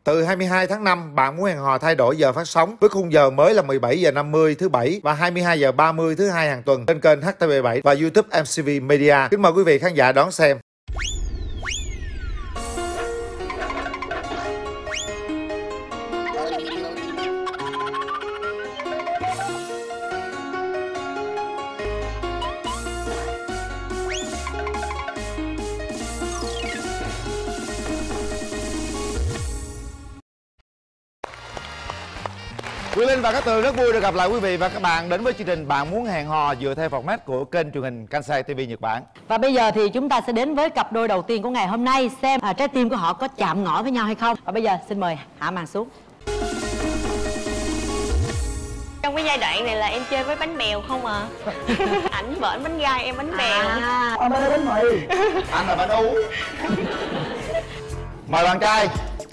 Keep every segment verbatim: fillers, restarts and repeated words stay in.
Từ hai mươi hai tháng năm, Bạn Muốn Hẹn Hò thay đổi giờ phát sóng với khung giờ mới là mười bảy giờ năm mươi thứ bảy và hai mươi hai giờ ba mươi thứ hai hàng tuần trên kênh hát tê vê bảy và YouTube em xê vê Media. Kính mời quý vị khán giả đón xem. Quyền Linh và Cát Tường rất vui được gặp lại quý vị và các bạn đến với chương trình Bạn Muốn Hẹn Hò dựa theo format của kênh truyền hình Kansai ti vi Nhật Bản. Và bây giờ thì chúng ta sẽ đến với cặp đôi đầu tiên của ngày hôm nay, xem à, trái tim của họ có chạm ngõ với nhau hay không. Và bây giờ xin mời hạ màn xuống. Trong cái giai đoạn này là em chơi với bánh bèo không à. Ảnh bển bánh gai, em bánh bèo. À, Anh là bánh mì. Anh là bánh ú. Mời bạn trai.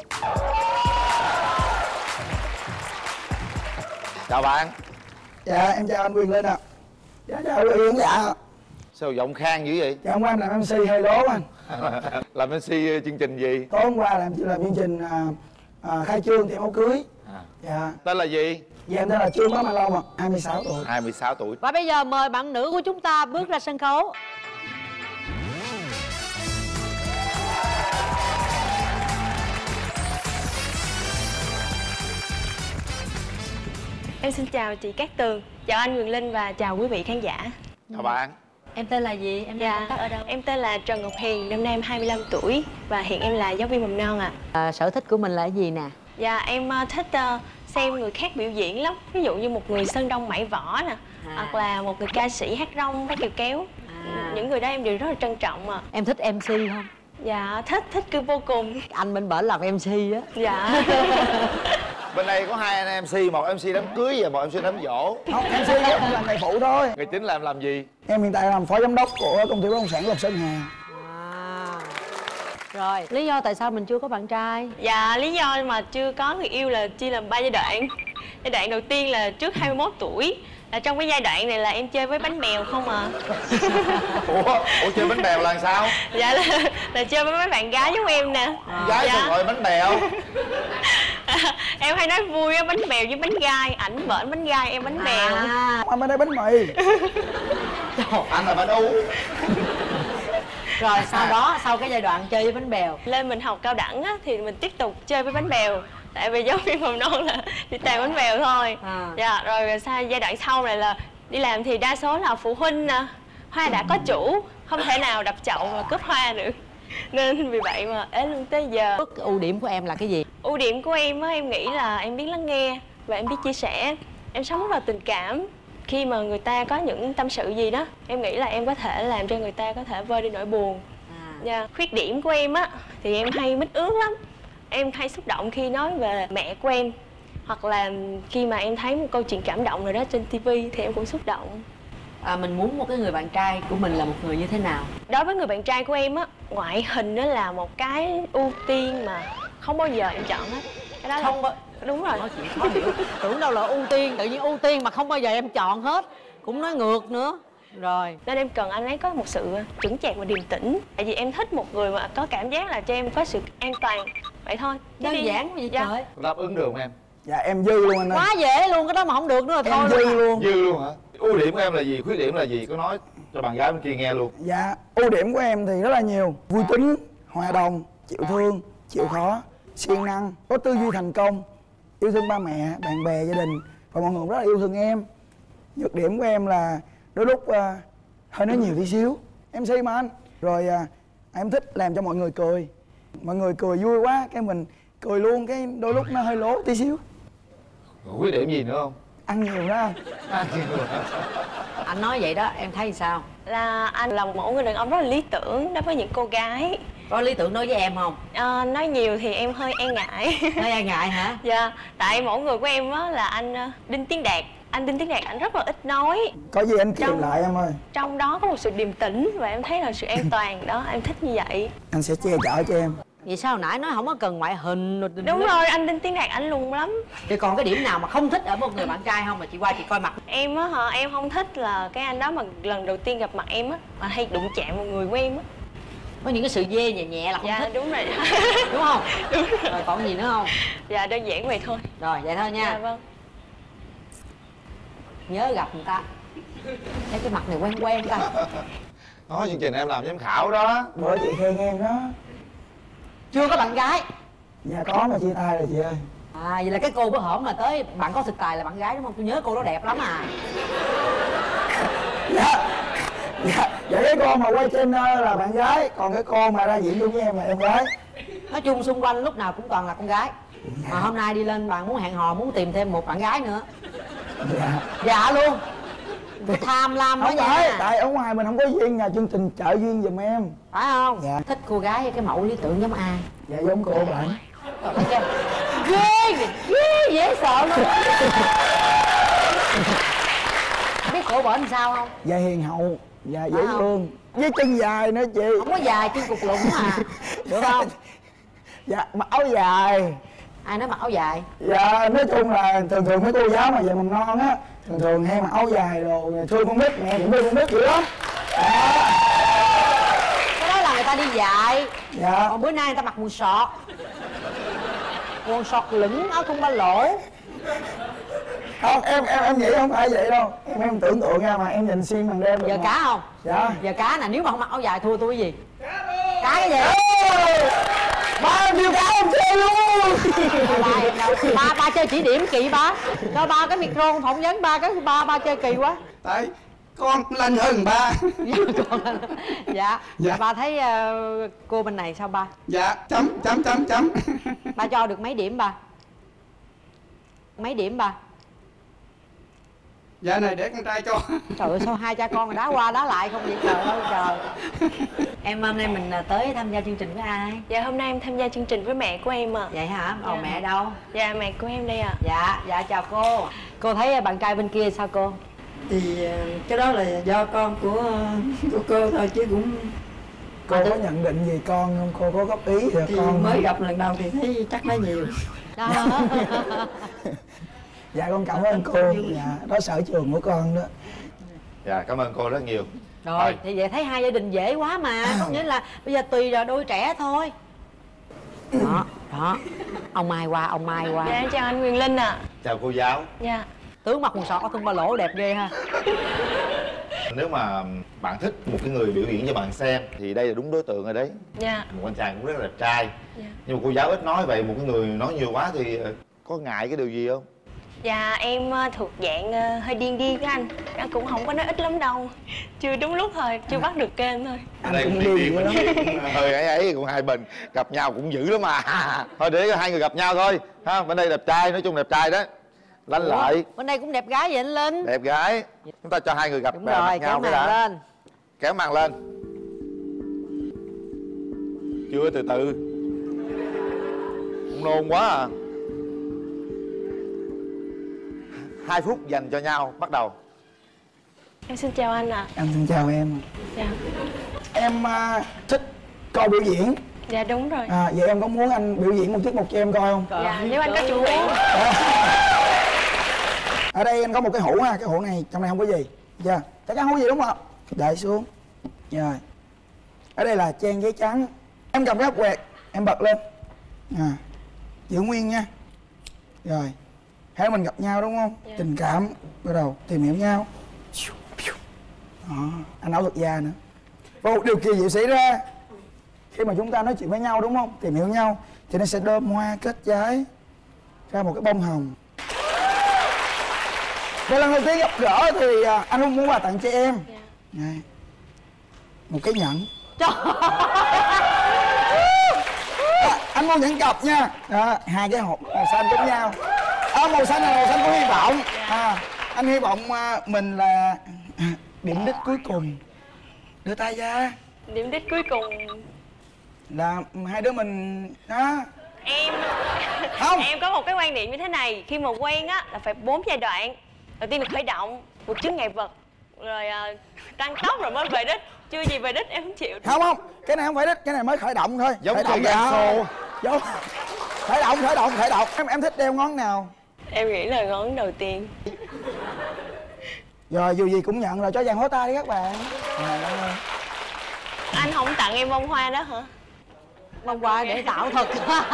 Chào bạn. Dạ em chào anh Quyền Linh ạ. À. Dạ chào quý vị khán giả. Sao giọng khang dữ vậy? Dạ hôm qua em làm em xê hơi lố anh. Làm em xê chương trình gì? Tối hôm qua là em chỉ làm chương trình à, à, khai trương tiệm áo cưới. À. Dạ. Tên là gì? Dạ em tên là Trương Bá Mai Long ạ, hai mươi sáu tuổi. hai mươi sáu tuổi. và bây giờ mời bạn nữ của chúng ta bước ra sân khấu. Em xin chào chị Cát Tường, chào anh Quyền Linh và chào quý vị khán giả. Chào bạn. Em tên là gì? Em Dạ, đang công tác ở đâu? em tên là Trần Ngọc Hiền, năm nay em hai mươi lăm tuổi và hiện em là giáo viên mầm non ạ. À. À, sở thích của mình là cái gì nè? Dạ, em uh, thích uh, xem người khác biểu diễn lắm. Ví dụ như một người sơn đông mãi võ nè, à. hoặc là một người ca sĩ hát rong, hát kèo kéo. À. Những người đó em đều rất là trân trọng ạ. À. Em thích em xê không? Dạ, thích, thích cứ vô cùng. Anh bên bển làm em xê á. Dạ. Bên đây có hai anh em xê, một em xê đám cưới và một em xê đám giỗ. Không, em xê em làm nghề phụ thôi. Người chính làm làm gì? Em hiện tại làm phó giám đốc của công ty bất động sản Lộc Sơn Hà. À. Rồi, lý do tại sao mình chưa có bạn trai? Dạ, lý do mà chưa có người yêu là chia làm ba giai đoạn. Giai đoạn đầu tiên là trước hai mươi mốt tuổi. Là trong cái giai đoạn này là em chơi với bánh bèo không à. Ủa, ủa chơi bánh bèo là sao? Dạ là, là chơi với mấy bạn gái giống em nè. À. Gái dạ. Sao gọi bánh bèo? À, em hay nói vui á, bánh bèo với bánh gai. Ảnh bển bánh gai, em bánh bèo. À. Anh bên đây bánh mì. Anh là bánh ú. Rồi sau đó, sau cái giai đoạn chơi với bánh bèo, lên mình học cao đẳng á, thì mình tiếp tục chơi với bánh bèo. Tại vì giáo viên mầm non là đi toàn bánh bèo thôi. À. Dạ, rồi sau giai đoạn sau này là đi làm thì đa số là phụ huynh nè, hoa đã có chủ, không thể nào đập chậu mà cướp hoa được. Nên vì vậy mà ế luôn tới giờ. ưu điểm của em là cái gì? Ưu điểm của em á, em nghĩ là em biết lắng nghe và em biết chia sẻ. Em sống vào tình cảm. Khi mà người ta có những tâm sự gì đó, em nghĩ là em có thể làm cho người ta có thể vơi đi nỗi buồn. À. Dạ. Khuyết điểm của em á, thì em hay mít ướt lắm. Em hay xúc động khi nói về mẹ của em. Hoặc là khi mà em thấy một câu chuyện cảm động nào đó trên ti vi thì em cũng xúc động. À, mình muốn một cái người bạn trai của mình là một người như thế nào? Đối với người bạn trai của em á, ngoại hình nó là một cái ưu tiên mà không bao giờ em chọn hết. Cái đó Không là... bao... Đúng rồi. Nói chuyện khó hiểu. Tưởng đâu là ưu tiên, tự nhiên ưu tiên mà không bao giờ em chọn hết. Cũng nói ngược nữa. Rồi. Nên em cần anh ấy có một sự chững chạc và điềm tĩnh. Tại vì em thích một người mà có cảm giác là cho em có sự an toàn. Vậy thôi. Đơn đi... giản vậy dạ. trời. Đáp ứng được không em? Dạ em dư luôn anh ơi. Quá dễ luôn, cái đó mà không được nữa là thôi. Em dư luôn. Dư luôn hả? Ưu điểm của em là gì? Khuyết điểm là gì? Có nói cho bạn gái bên kia nghe luôn. Dạ, ưu điểm của em thì rất là nhiều. Vui tính, hòa đồng, chịu thương, chịu khó, siêng năng, có tư duy thành công, yêu thương ba mẹ, bạn bè, gia đình và mọi người rất là yêu thương em. Nhược điểm của em là đôi lúc uh, hơi nói nhiều tí xíu. Em xê mà anh. Rồi uh, em thích làm cho mọi người cười. Mọi người cười vui quá, cái mình cười luôn, cái đôi lúc nó hơi lố tí xíu. Khuyết điểm gì nữa không? Ăn nhiều đó anh. Ăn nhiều. Anh nói vậy đó, em thấy sao? Là anh là một mẫu người đàn ông rất là lý tưởng đối với những cô gái. Có lý tưởng nói với em không? À, nói nhiều thì em hơi e ngại. Nói e ngại hả? Dạ, tại mẫu người của em á là anh Đinh Tiến Đạt. Anh Đinh Tiến Đạt anh rất là ít nói. Có gì anh kìm lại em ơi. Trong đó có một sự điềm tĩnh và em thấy là sự an toàn đó, em thích như vậy. Anh sẽ che chở cho em. Vậy sao hồi nãy nói không có cần ngoại hình rồi? Đúng rồi, anh Đinh Tiến Đạt anh lùn lắm. Thì còn cái điểm nào mà không thích ở một người bạn trai không mà chị qua chị coi mặt? Em á hả, em không thích là cái anh đó mà lần đầu tiên gặp mặt em á mà hay đụng chạm vào người của em á. Có những cái sự dê nhẹ nhẹ là không Dạ thích. đúng rồi. Đúng không? Đúng rồi. Rồi còn gì nữa không? Dạ đơn giản vậy thôi. Rồi vậy thôi nha. Dạ vâng. Nhớ gặp người ta. Thấy cái mặt này quen quen ta. Nói chương trình em làm giám khảo đó. Bữa chị khen em đó. Chưa có bạn gái. Dạ có mà chia tay rồi chị ơi. À vậy là cái cô bữa hổm mà tới bạn có thực tài là bạn gái đúng không? Tôi nhớ cô đó đẹp lắm à. Dạ. Dạ, dạ cái con mà quay trên là bạn gái. Còn cái con mà ra diễn chung với em là em gái. Nói chung xung quanh lúc nào cũng toàn là con gái. Dạ. Mà hôm nay đi lên bạn muốn hẹn hò, muốn tìm thêm một bạn gái nữa. Dạ. Dạ luôn. Cái tham lam quá Không phải, nha. tại ở ngoài mình không có duyên, nhà chương trình trợ duyên giùm em. Phải không? Dạ. Thích cô gái cái mẫu lý tưởng giống ai? Dạ giống cô bạn. Trời ơi, ghê, ghê, ghê, dễ sợ luôn. Biết cổ bển sao không? Dạ hiền hậu. Dạ dễ Phải không? thương. Với chân dài nữa chị. Không có dài, chân cục lũng à. Được không? Dạ mặc áo dài. Ai nói mặc áo dài? Dạ nói chung là thường thường mấy cô giáo mà dạy mầm non á thường thường hay mặc áo dài đồ thương con nít, mẹ cũng thương con nít dữ lắm. Cái đó là người ta đi dạy. Dạ. Còn bữa nay người ta mặc quần sọt. Quần sọt lửng, áo thun ba lỗ. Không, em em em nghĩ không phải vậy đâu. Em em tưởng tượng ra mà em nhìn xuyên bằng đêm được Giờ mà. cá không? Dạ. Giờ cá nè, nếu mà không mặc áo dài thua tôi cái gì? Cá cái gì? Ba nhiêu cá không chơi luôn. ba, ba, ba chơi chỉ điểm kỳ ba. Cho ba cái micro phỏng vấn ba cái ba ba chơi kỳ quá. Tại con lên hơn ba. Dạ. Dạ. Ba thấy uh, cô bên này sao ba? Dạ chấm chấm chấm chấm. Ba cho được mấy điểm ba? Mấy điểm ba? Dạ này để con trai cho. Trời ơi sao hai cha con mà đá qua đá lại không vậy trời ơi trời. Em hôm nay mình tới tham gia chương trình với ai? Dạ hôm nay em tham gia chương trình với mẹ của em à. Vậy hả? Ồ Dạ. mẹ đâu? Dạ mẹ của em đây ạ. À. Dạ, dạ chào cô. Cô thấy bạn trai bên kia sao cô? Thì cái đó là do con của của cô thôi chứ cũng Cô có nhận định gì con không? Cô có góp ý gì thì con mới không? gặp lần đầu thì thấy chắc nói nhiều. Đó. Dạ con cảm ơn cô. Dạ đó sở trường của con đó. Dạ cảm ơn cô rất nhiều. Rồi, Thôi. thì vậy thấy hai gia đình dễ quá mà. Có nghĩa là bây giờ tùy là đôi trẻ thôi. Đó, đó. Ông Mai qua, ông Mai qua. Dạ em chào anh Quyền Linh ạ. À. Chào cô giáo. Dạ. Tướng mặc quần sọt có thun ba lỗ đẹp ghê ha. Nếu mà bạn thích một cái người biểu diễn cho bạn xem thì đây là đúng đối tượng rồi đấy. Dạ. Một anh chàng cũng rất là đẹp trai. Dạ. Nhưng mà cô giáo ít nói vậy, một cái người nói nhiều quá thì ờ, có ngại cái điều gì không? Dạ em uh, thuộc dạng uh, hơi điên điên á anh. Anh cũng không có nói ít lắm đâu. Chưa đúng lúc thôi, chưa bắt được kênh thôi. Anh cũng đi vậy lắm. Hơi ấy ấy cũng hai bên gặp nhau cũng dữ lắm mà. Thôi để hai người gặp nhau thôi ha. Bên đây đẹp trai, nói chung đẹp trai đó. Lanh Ủa, lợi. bên đây cũng đẹp gái vậy anh Linh. Đẹp gái. Chúng ta cho hai người gặp Đúng mặt rồi, nhau kéo cái màn đã. lên. Kéo màn lên. Chưa, từ từ. Cũng nôn quá à. Hai phút dành cho nhau, bắt đầu. Em xin chào anh ạ. À. Anh xin chào em. Dạ. Em uh, thích coi biểu diễn. Dạ đúng rồi. À, vậy em có muốn anh biểu diễn một tiết mục cho em coi không? Dạ nếu anh có chuẩn bị. Ở đây anh có một cái hũ ha, cái hũ này trong này không có gì. Chưa? Chắc chắn không có gì đúng không? Đợi xuống. Rồi. Ở đây là trang giấy trắng. Em cầm cái ốc quẹt, em bật lên. À. Giữ nguyên nha. Rồi. Hai mình gặp nhau đúng không? Dạ. Tình cảm bắt đầu tìm hiểu nhau. Đó, anh ảo thuật gia nữa. Và một điều kỳ diệu xảy ra khi mà chúng ta nói chuyện với nhau đúng không? Tìm hiểu nhau thì nó sẽ đơm hoa kết trái ra một cái bông hồng. Và lần đầu tiên gặp gỡ thì à, anh không muốn quà tặng cho em. Dạ. Này, một cái nhẫn. Trời. À, anh mua nhẫn cặp nha. Đó, hai cái hộp màu xanh giống nhau. À, màu xanh là màu xanh của hy vọng. À, anh hy vọng à, mình là à, điểm đích cuối cùng. Đưa tay ra. Điểm đích cuối cùng Là hai đứa mình đó. em Không. em có một cái quan niệm như thế này, khi mà quen á là phải bốn giai đoạn. Đầu tiên là khởi động, một chướng ngại vật, rồi uh, tăng tốc rồi mới về đích. Chưa gì về đích em không chịu. Không không, cái này không phải đích, cái này mới khởi động thôi. Giống khởi động chơi game show. Giống. Khởi động, khởi động, khởi động. Em em thích đeo ngón nào? Em nghĩ là ngón đầu tiên. Rồi dù gì cũng nhận rồi, cho dàn hố tay đi các bạn. Rồi, cảm ơn. Anh không tặng em bông hoa đó hả? Bông hoa để tạo thật.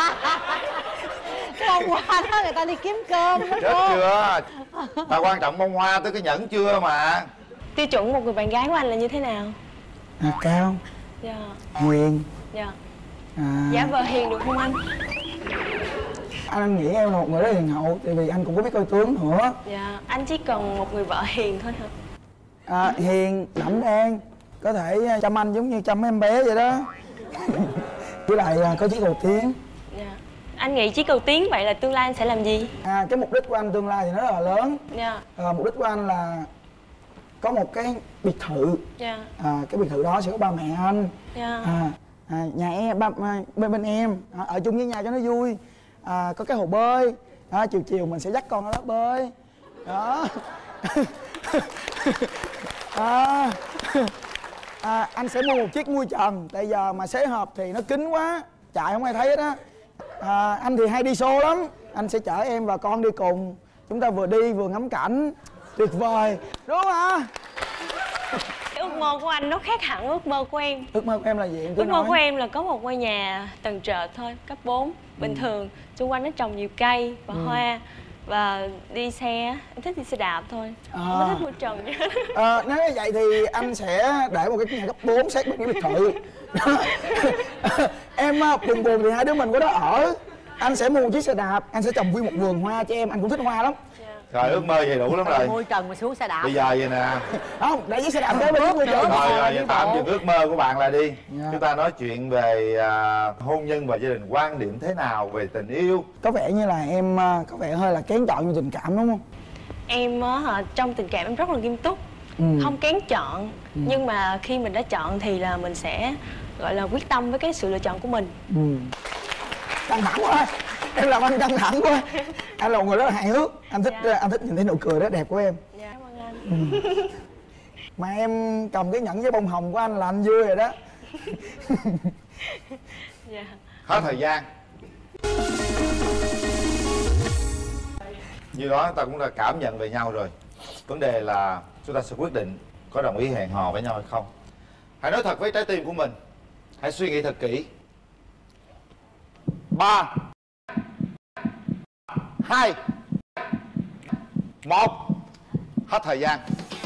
Cái bông hoa đó người ta đi kiếm cơm đó Chết cô. chưa? Ta quan trọng bông hoa tới cái nhẫn chưa mà. Tiêu chuẩn một người bạn gái của anh là như thế nào? À, cao, Dạ. hiền. Dạ. À, Giả vờ hiền được không anh? anh nghĩ em là một người rất hiền hậu, tại vì anh cũng có biết coi tướng nữa. Dạ. Anh chỉ cần một người vợ hiền thôi hả? À, hiền, đảm đang, có thể chăm anh giống như chăm em bé vậy đó. Với lại à, có chí cầu tiến. Dạ. Anh nghĩ chí cầu tiến vậy là tương lai anh sẽ làm gì? À, cái mục đích của anh tương lai thì nó rất là lớn. Dạ. À, mục đích của anh là có một cái biệt thự. Dạ. À, cái biệt thự đó sẽ có ba mẹ anh. Dạ. À, à, nhà em, ba, à, bên bên em, à, ở chung với nhà cho nó vui. À, có cái hồ bơi. À, chiều chiều mình sẽ dắt con ở đó bơi. Đó. à, à, anh sẽ mua một chiếc mui trần. Tại giờ mà xế hộp thì nó kín quá, chạy không ai thấy hết á. À, anh thì hay đi show lắm. Anh sẽ chở em và con đi cùng. Chúng ta vừa đi vừa ngắm cảnh. Tuyệt vời, đúng không ạ? Cái ước mơ của anh nó khác hẳn ước mơ của em. Ước mơ của em là gì? Em cứ Ước mơ nói. của em là có một ngôi nhà tầng trệt thôi, cấp bốn, bình thường. Xung quanh nó trồng nhiều cây và hoa. Và đi xe, em thích đi xe đạp thôi. À. Không có thích mua trần nha. À, nếu như vậy thì anh sẽ để một cái nhà cấp bốn sát bên cái biệt thự. Em buồn buồn thì hai đứa mình có đó ở. Anh sẽ mua một chiếc xe đạp, anh sẽ trồng nguyên một vườn hoa cho em, anh cũng thích hoa lắm. Rồi ước mơ vậy đủ lắm rồi. Môi trần mà xuống xe đạp. Bây giờ vậy nè. Không, để chiếc xe đạp kế bên những người chơi. Rồi rồi vậy tạm dừng ước mơ của bạn lại đi. Dạ. Chúng ta nói chuyện về à, hôn nhân và gia đình, quan điểm thế nào về tình yêu. Có vẻ như là em à, có vẻ hơi là kén chọn như tình cảm đúng không? Em á hả, trong tình cảm em rất là nghiêm túc. Ừ. Không kén chọn. Ừ. Nhưng mà khi mình đã chọn thì là mình sẽ gọi là quyết tâm với cái sự lựa chọn của mình. Ừ. Căng thẳng quá. Em làm anh căng thẳng quá. Anh là một người rất là hài hước. Anh thích Dạ. anh thích nhìn thấy nụ cười rất đẹp của em. Dạ, cảm ơn anh. Ừ. Mà em cầm cái nhẫn với bông hồng của anh là anh vui rồi đó. Dạ. Hết thời gian. Như đó ta cũng đã cảm nhận về nhau rồi. Vấn đề là chúng ta sẽ quyết định có đồng ý hẹn hò với nhau hay không. Hãy nói thật với trái tim của mình. Hãy suy nghĩ thật kỹ. Ba, hai, một. Hết thời gian.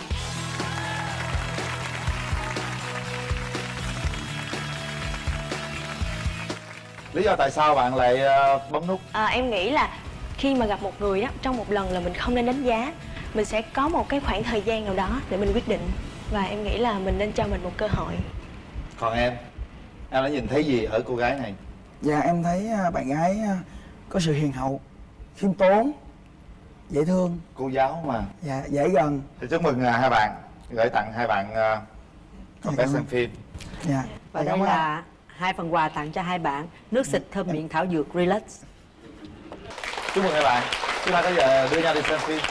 Lý do tại sao bạn lại uh, bấm nút? À, em nghĩ là khi mà gặp một người đó, trong một lần là mình không nên đánh giá. Mình sẽ có một cái khoảng thời gian nào đó để mình quyết định. Và em nghĩ là mình nên cho mình một cơ hội. Còn em, em đã nhìn thấy gì ở cô gái này? Dạ em thấy à, bạn gái à, có sự hiền hậu, khiêm tốn, dễ thương. Cô giáo mà. Dạ dễ gần. Thì chúc mừng uh, hai bạn. Gửi tặng hai bạn uh, con vé xem phim. Dạ. Và đây là hai phần quà tặng cho hai bạn. Nước xịt thơm miệng thảo dược Relax. Chúc mừng hai bạn. Chúng ta có giờ đưa nhau đi xem phim.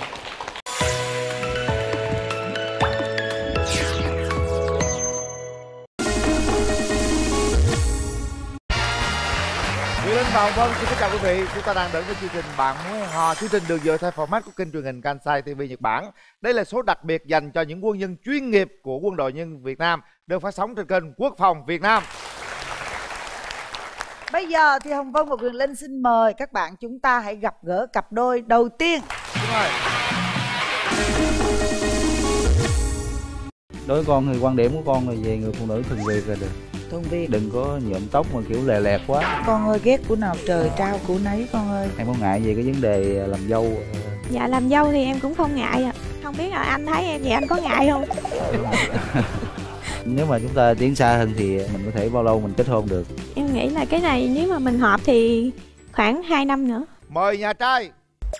Quý Linh và Hồng Vân xin chào quý vị. Chúng ta đang đến với chương trình Bạn Muốn Hẹn Hò. Chương trình được dựa theo format của kênh truyền hình Kansai ti vi Nhật Bản. Đây là số đặc biệt dành cho những quân nhân chuyên nghiệp của Quân đội Nhân Việt Nam, được phát sóng trên kênh Quốc phòng Việt Nam. Bây giờ thì Hồng Vân và Quyền Linh xin mời các bạn chúng ta hãy gặp gỡ cặp đôi đầu tiên. Đúng rồi. Đối với con thì quan điểm của con là về người phụ nữ thuần Việt là được. Thuần Việt. Đừng có nhuộm tóc mà kiểu lè lẹt quá. Con ơi, ghét của nào trời trao của nấy con ơi. Em có ngại về cái vấn đề làm dâu? Dạ làm dâu thì em cũng không ngại ạ. Không biết là anh thấy em vậy anh có ngại không? Nếu mà chúng ta tiến xa hơn thì mình có thể bao lâu mình kết hôn được? Em nghĩ là cái này nếu mà mình hợp thì khoảng hai năm nữa. Mời nhà trai.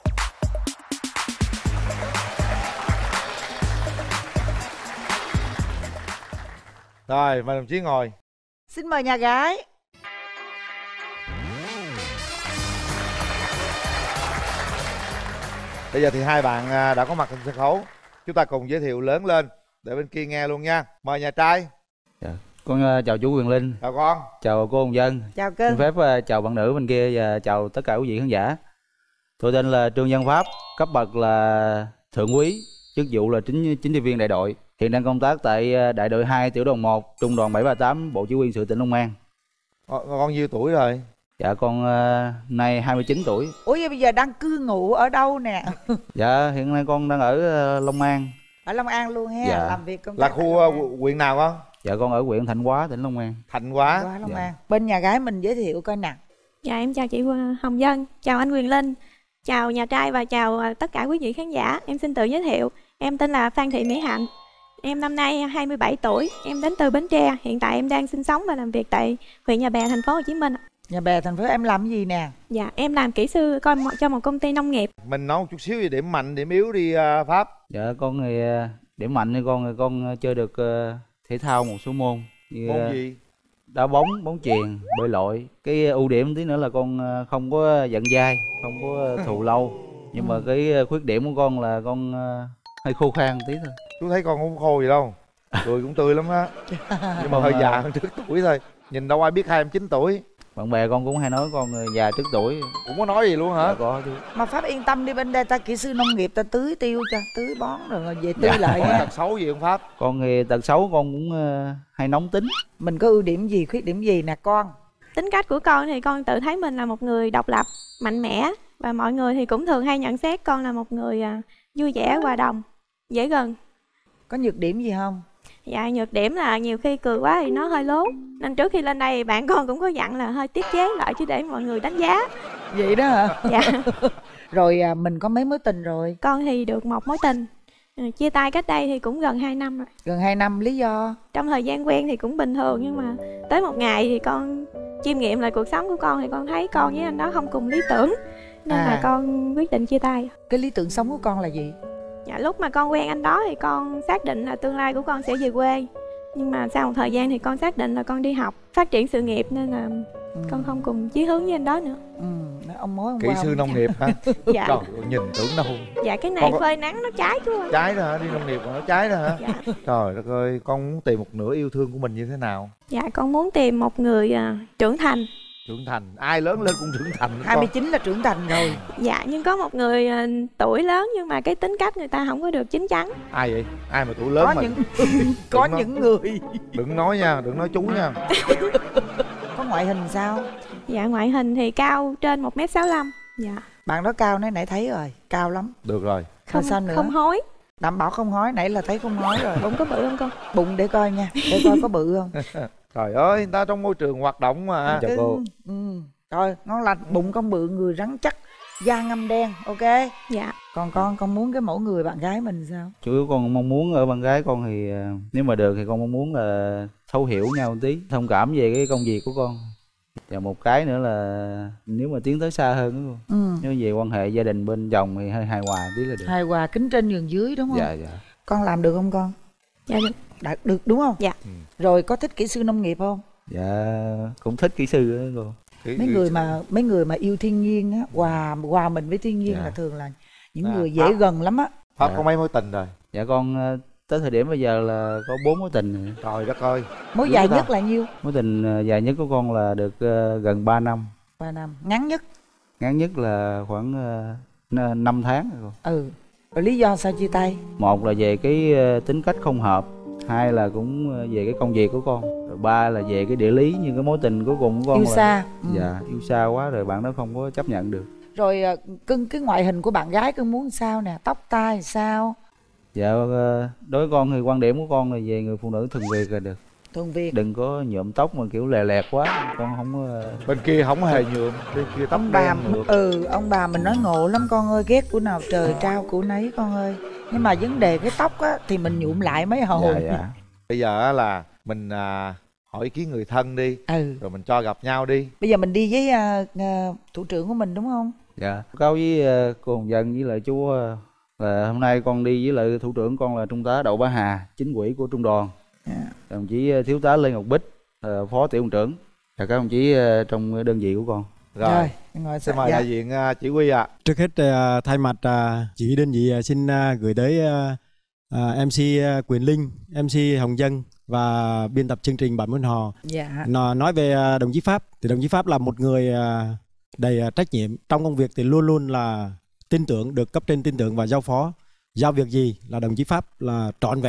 Rồi, mời đồng chí ngồi. Xin mời nhà gái. Bây giờ thì hai bạn đã có mặt trên sân khấu. Chúng ta cùng giới thiệu lớn lên để bên kia nghe luôn nha. Mời nhà trai. Dạ. Con uh, chào chú Quyền Linh. Chào con. Chào cô Hồng Vân. Chào cưng. Xin phép uh, chào bạn nữ bên kia và chào tất cả quý vị khán giả. Tôi tên là Trương Văn Pháp, cấp bậc là thượng úy, chức vụ là chính chính trị viên đại đội. Hiện đang công tác tại đại đội hai tiểu đoàn một, trung đoàn bảy ba tám, Bộ Chỉ huy sự tỉnh Long An. Con, con nhiêu tuổi rồi? Dạ con uh, nay hai mươi chín tuổi. Ủa vậy bây giờ đang cư ngụ ở đâu nè? Dạ hiện nay con đang ở uh, Long An. Ở Long An luôn ha, dạ. làm việc công tác là khu uh, huyện nào con? Dạ con ở huyện Thạnh Hóa, tỉnh Long An. Thạnh Hóa. Hóa Long dạ. An. Bên nhà gái mình giới thiệu coi nè. Dạ em chào chị Hồng Vân, chào anh Quyền Linh, chào nhà trai và chào tất cả quý vị khán giả. Em xin tự giới thiệu, em tên là Phan Thị Mỹ Hạnh. Em năm nay hai mươi bảy tuổi, em đến từ Bến Tre. Hiện tại em đang sinh sống và làm việc tại huyện Nhà Bè, thành phố Hồ Chí Minh. Nhà Bè, thành phố. Em làm gì nè? Dạ em làm kỹ sư coi cho một công ty nông nghiệp. Mình nói một chút xíu về điểm mạnh, điểm yếu đi uh, Pháp. Dạ con thì uh, điểm mạnh thì con con chơi được uh, thể thao một số môn. Như, môn gì? Đá bóng, bóng chuyền, bơi lội. Cái ưu điểm tí nữa là con không có giận dai, không có thù lâu. Nhưng mà cái khuyết điểm của con là con hơi khô khan tí thôi. Chú thấy con không khô gì đâu, cười cũng tươi lắm á. Nhưng mà hơi già hơn trước tuổi thôi. Nhìn đâu ai biết hai em chín tuổi. Bạn bè con cũng hay nói con già trước tuổi. Cũng có nói gì luôn hả? Dạ, có chứ. Mà Pháp yên tâm đi, bên đây ta kỹ sư nông nghiệp, ta tưới tiêu cho, tưới bón rồi về tưới dạ. lại. Có tật xấu gì không Pháp? Con thì tật xấu con cũng uh, hay nóng tính. Mình có ưu điểm gì, khuyết điểm gì nè con? Tính cách của con thì con tự thấy mình là một người độc lập, mạnh mẽ. Và mọi người thì cũng thường hay nhận xét con là một người uh, vui vẻ, hòa đồng, dễ gần. Có nhược điểm gì không? Dạ nhược điểm là nhiều khi cười quá thì nó hơi lố. Nên trước khi lên đây bạn con cũng có dặn là hơi tiết chế lại chứ để mọi người đánh giá. Vậy đó hả? Dạ. Rồi à, mình có mấy mối tình rồi? Con thì được một mối tình. Chia tay cách đây thì cũng gần hai năm rồi. Gần hai năm, lý do? Trong thời gian quen thì cũng bình thường. Nhưng mà tới một ngày thì con chiêm nghiệm lại cuộc sống của con thì con thấy con với anh đó không cùng lý tưởng. Nên à. là con quyết định chia tay. Cái lý tưởng sống của con là gì? Dạ lúc mà con quen anh đó thì con xác định là tương lai của con sẽ về quê. Nhưng mà sau một thời gian thì con xác định là con đi học, phát triển sự nghiệp nên là ừ. con không cùng chí hướng với anh đó nữa. Ừ, ông mối kỹ sư nông nghiệp hả? Dạ. Trời, nhìn tưởng đâu. Dạ cái này con... phơi nắng nó cháy chú ơi. Cháy đó hả? Đi nông nghiệp mà nó cháy đó hả? Dạ. Trời đất ơi, con muốn tìm một nửa yêu thương của mình như thế nào? Dạ con muốn tìm một người uh, trưởng thành. Trưởng thành, ai lớn lên cũng trưởng thành. Hai mươi chín là trưởng thành rồi. Dạ nhưng có một người uh, tuổi lớn nhưng mà cái tính cách người ta không có được chín chắn. Ai vậy? Ai mà tuổi lớn có mà những có nói... những người đừng nói nha, đừng nói chú nha. Có ngoại hình sao? Dạ ngoại hình thì cao trên một mét sáu lăm. Dạ. Bạn đó cao nãy nãy thấy rồi, cao lắm. Được rồi. Không sao nữa? Không hói. Đảm bảo không hói, nãy là thấy không hói rồi. Bụng có bự không con? Bụng để coi nha, để coi có bự không. Trời ơi, người ta trong môi trường hoạt động mà. Chào cô. Ừ. Rồi, ngon lành, bụng con bự, người rắn chắc, da ngăm đen, ok? Dạ. Còn con, con muốn cái mẫu người bạn gái mình sao? Chủ yếu con mong muốn ở bạn gái con thì nếu mà được thì con mong muốn là thấu hiểu nhau một tí, thông cảm về cái công việc của con. Và một cái nữa là nếu mà tiến tới xa hơn đó con. Ừ. Nếu về quan hệ gia đình bên chồng thì hơi hài hòa tí là được. Hài hòa, kính trên nhường dưới đúng không? Dạ dạ. Con làm được không con? Dạ được. Đã, được đúng không? Dạ. Ừ. Rồi có thích kỹ sư nông nghiệp không? Dạ cũng thích kỹ sư đó cô. Mấy người mà mấy người mà yêu thiên nhiên á, hòa hòa mình với thiên nhiên dạ. là thường là những à, người dễ Pháp. gần lắm á. Pháp dạ. có mấy mối tình rồi? Dạ con tới thời điểm bây giờ là có bốn mối tình. Trời đất ơi. Mối dài nhất là nhiêu? Mối tình dài nhất của con là được uh, gần ba năm. ba năm. Ngắn nhất? Ngắn nhất là khoảng uh, năm tháng rồi con. Ừ. Rồi lý do sao chia tay? Một là về cái uh, tính cách không hợp, hai là cũng về cái công việc của con, rồi ba là về cái địa lý, như cái mối tình cuối cùng của con yêu là... xa. Ừ. Dạ yêu xa quá rồi bạn đó không có chấp nhận được. Rồi cưng cái ngoại hình của bạn gái cưng muốn sao nè, tóc tai sao? Dạ đối với con thì quan điểm của con là về người phụ nữ thuần Việt là được. Thuần Việt. Đừng có nhuộm tóc mà kiểu lè lẹt quá, con không có... Bên kia không hề nhuộm, bên kia tóc ông bà đen. Ừ, ông bà mình nói ngộ lắm con ơi, ghét của nào trời trao của nấy con ơi. Nhưng mà vấn đề cái tóc á thì mình nhuộm lại mấy hồi. Dạ dạ. Bây giờ là mình à, hỏi ý kiến người thân đi, ừ. rồi mình cho gặp nhau đi. Bây giờ mình đi với uh, uh, thủ trưởng của mình đúng không? Dạ. Cáo với uh, cô Hồng Vân với lại chú uh, là hôm nay con đi với lại thủ trưởng con là trung tá Đậu Bá Hà, chính ủy của trung đoàn. Yeah. Đồng chí uh, thiếu tá Lê Ngọc Bích, uh, phó tiểu đoàn trưởng, và các đồng chí uh, trong đơn vị của con. Rồi, rồi ngồi xin mời dạ. đại diện uh, chỉ huy ạ. À. Trước hết uh, thay mặt uh, chỉ huy đơn vị uh, xin uh, gửi tới uh, uh, em xê uh, Quyền Linh, em xê Hồng Vân và biên tập chương trình Bản Môn Hò. Dạ. Nó nói về uh, đồng chí Pháp thì đồng chí Pháp là một người uh, đầy uh, trách nhiệm trong công việc, thì luôn luôn là tin tưởng, được cấp trên tin tưởng và giao phó. Giao việc gì là đồng chí Pháp là trọn vẹn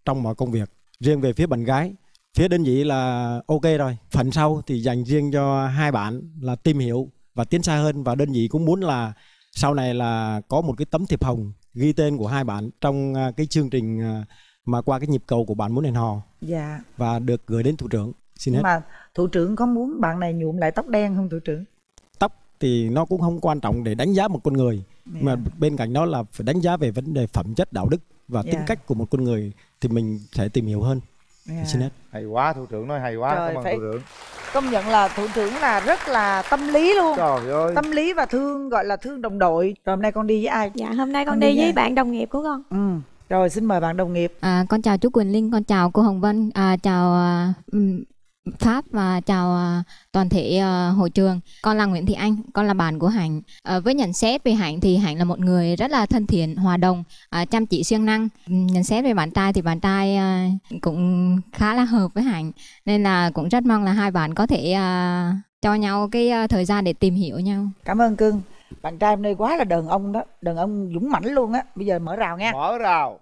trong mọi công việc. Riêng về phía bạn gái, phía đơn vị là ok rồi. Phần sau thì dành riêng cho hai bạn là tìm hiểu và tiến xa hơn, và đơn vị cũng muốn là sau này là có một cái tấm thiệp hồng ghi tên của hai bạn trong cái chương trình mà qua cái nhịp cầu của Bạn Muốn Hẹn Hò. Dạ. Và được gửi đến thủ trưởng. Xin hết. Mà thủ trưởng có muốn bạn này nhuộm lại tóc đen không thủ trưởng? Tóc thì nó cũng không quan trọng để đánh giá một con người, yeah. mà bên cạnh đó là phải đánh giá về vấn đề phẩm chất, đạo đức và yeah. tính cách của một con người thì mình sẽ tìm hiểu hơn. Yeah. Xin hết. Hay quá, thủ trưởng nói hay quá. Trời, cảm ơn phải... thủ trưởng. Công nhận là thủ trưởng là rất là tâm lý luôn. Trời ơi. Tâm lý và thương, gọi là thương đồng đội. Rồi hôm nay con đi với ai? Dạ hôm nay con, con đi, đi với bạn đồng nghiệp của con. Ừ. Rồi xin mời bạn đồng nghiệp. À, con chào chú Quỳnh Linh, con chào cô Hồng Vân, à, chào uh, Pháp và chào uh, toàn thể uh, hội trường. Con là Nguyễn Thị Anh, con là bạn của Hạnh. Uh, với nhận xét về Hạnh thì Hạnh là một người rất là thân thiện, hòa đồng, uh, chăm chỉ siêng năng. Nhận xét về bạn trai thì bạn trai uh, cũng khá là hợp với Hạnh, nên là cũng rất mong là hai bạn có thể uh, cho nhau cái uh, thời gian để tìm hiểu nhau. Cảm ơn cưng. Bạn trai hôm nay quá là đàn ông đó, đàn ông dũng mãnh luôn á. Bây giờ mở rào nha. Mở rào.